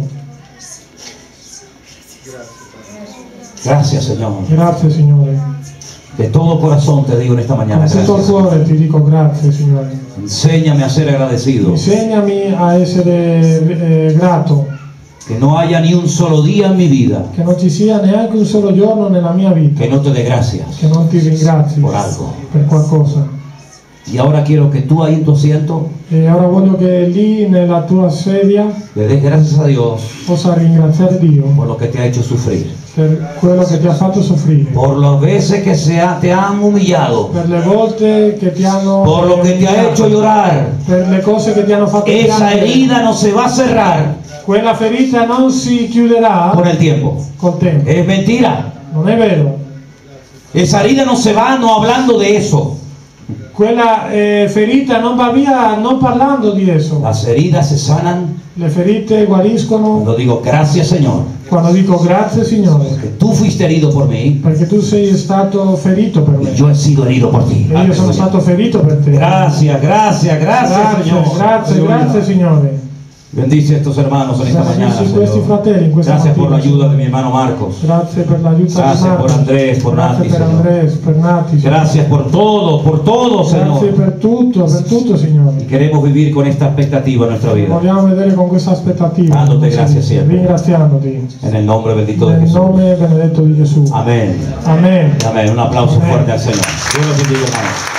Gracias, Señor. Grazie, Signore. De todo corazón te digo en esta mañana, Con tutto il gracias. cuore ti dico grazie, Signore. Enséñame a ser agradecido. Insegnami a essere eh, grato, Que no haya ni un solo día en mi vida che non ci sia neanche un solo giorno nella mia vita que no te dé gracias che non ti ringrazi por algo. per qualcosa. Y ahora quiero que tú ahí en tu asiento E ora voglio che lì nella tua sedia le des gracias a Dios possa ringraziare Dio por lo que te ha hecho sufrir. per quello che ti ha fatto soffrire, Por las veces que se ha- te han humillado. per le volte che ti hanno Por lo que te ha hecho llorar. per le cose che ti hanno fatto Esa piangere. herida no se va a cerrar Quella ferita non si chiuderà con el tiempo. col tempo. Es mentira. Non è vero? Esa herida no se va no hablando de eso. Quella eh, ferita non va via non parlando di esso. Las heridas se sanan Le ferite guariscono cuando digo gracias, Señor. quando dico grazie, Signore, Que tú fuiste herido por mí perché tu sei stato ferito per me y yo he sido herido por ti. e io sono Aleluya. stato ferito per te. Gracias, gracias, gracias, Grazie, Señor. grazie, Aleluya. grazie, Signore. Bendice a estos hermanos en esta mañana, Bendici questi Señor. fratelli in questa Gracias por la mattina. ayuda de mi hermano Marcos. Grazie per l'aiuto di Grazie Marco. por Andrés, por Grazie Nati, per Signor. Andrés, per Nati, Signore. Gracias por todo, por todo, Grazie Señor. per tutto, per tutto, Y Signore. queremos vivir con esta expectativa en nuestra vida. Vogliamo vedere con questa aspettativa. Dándote grazie sempre. Ringraziandoti. En el nombre bendito de Nel Jesús. nome benedetto di Gesù. Amén. Amen. Amén. Un aplauso Amén. fuerte al Señor. Dios los bendiga, hermanos.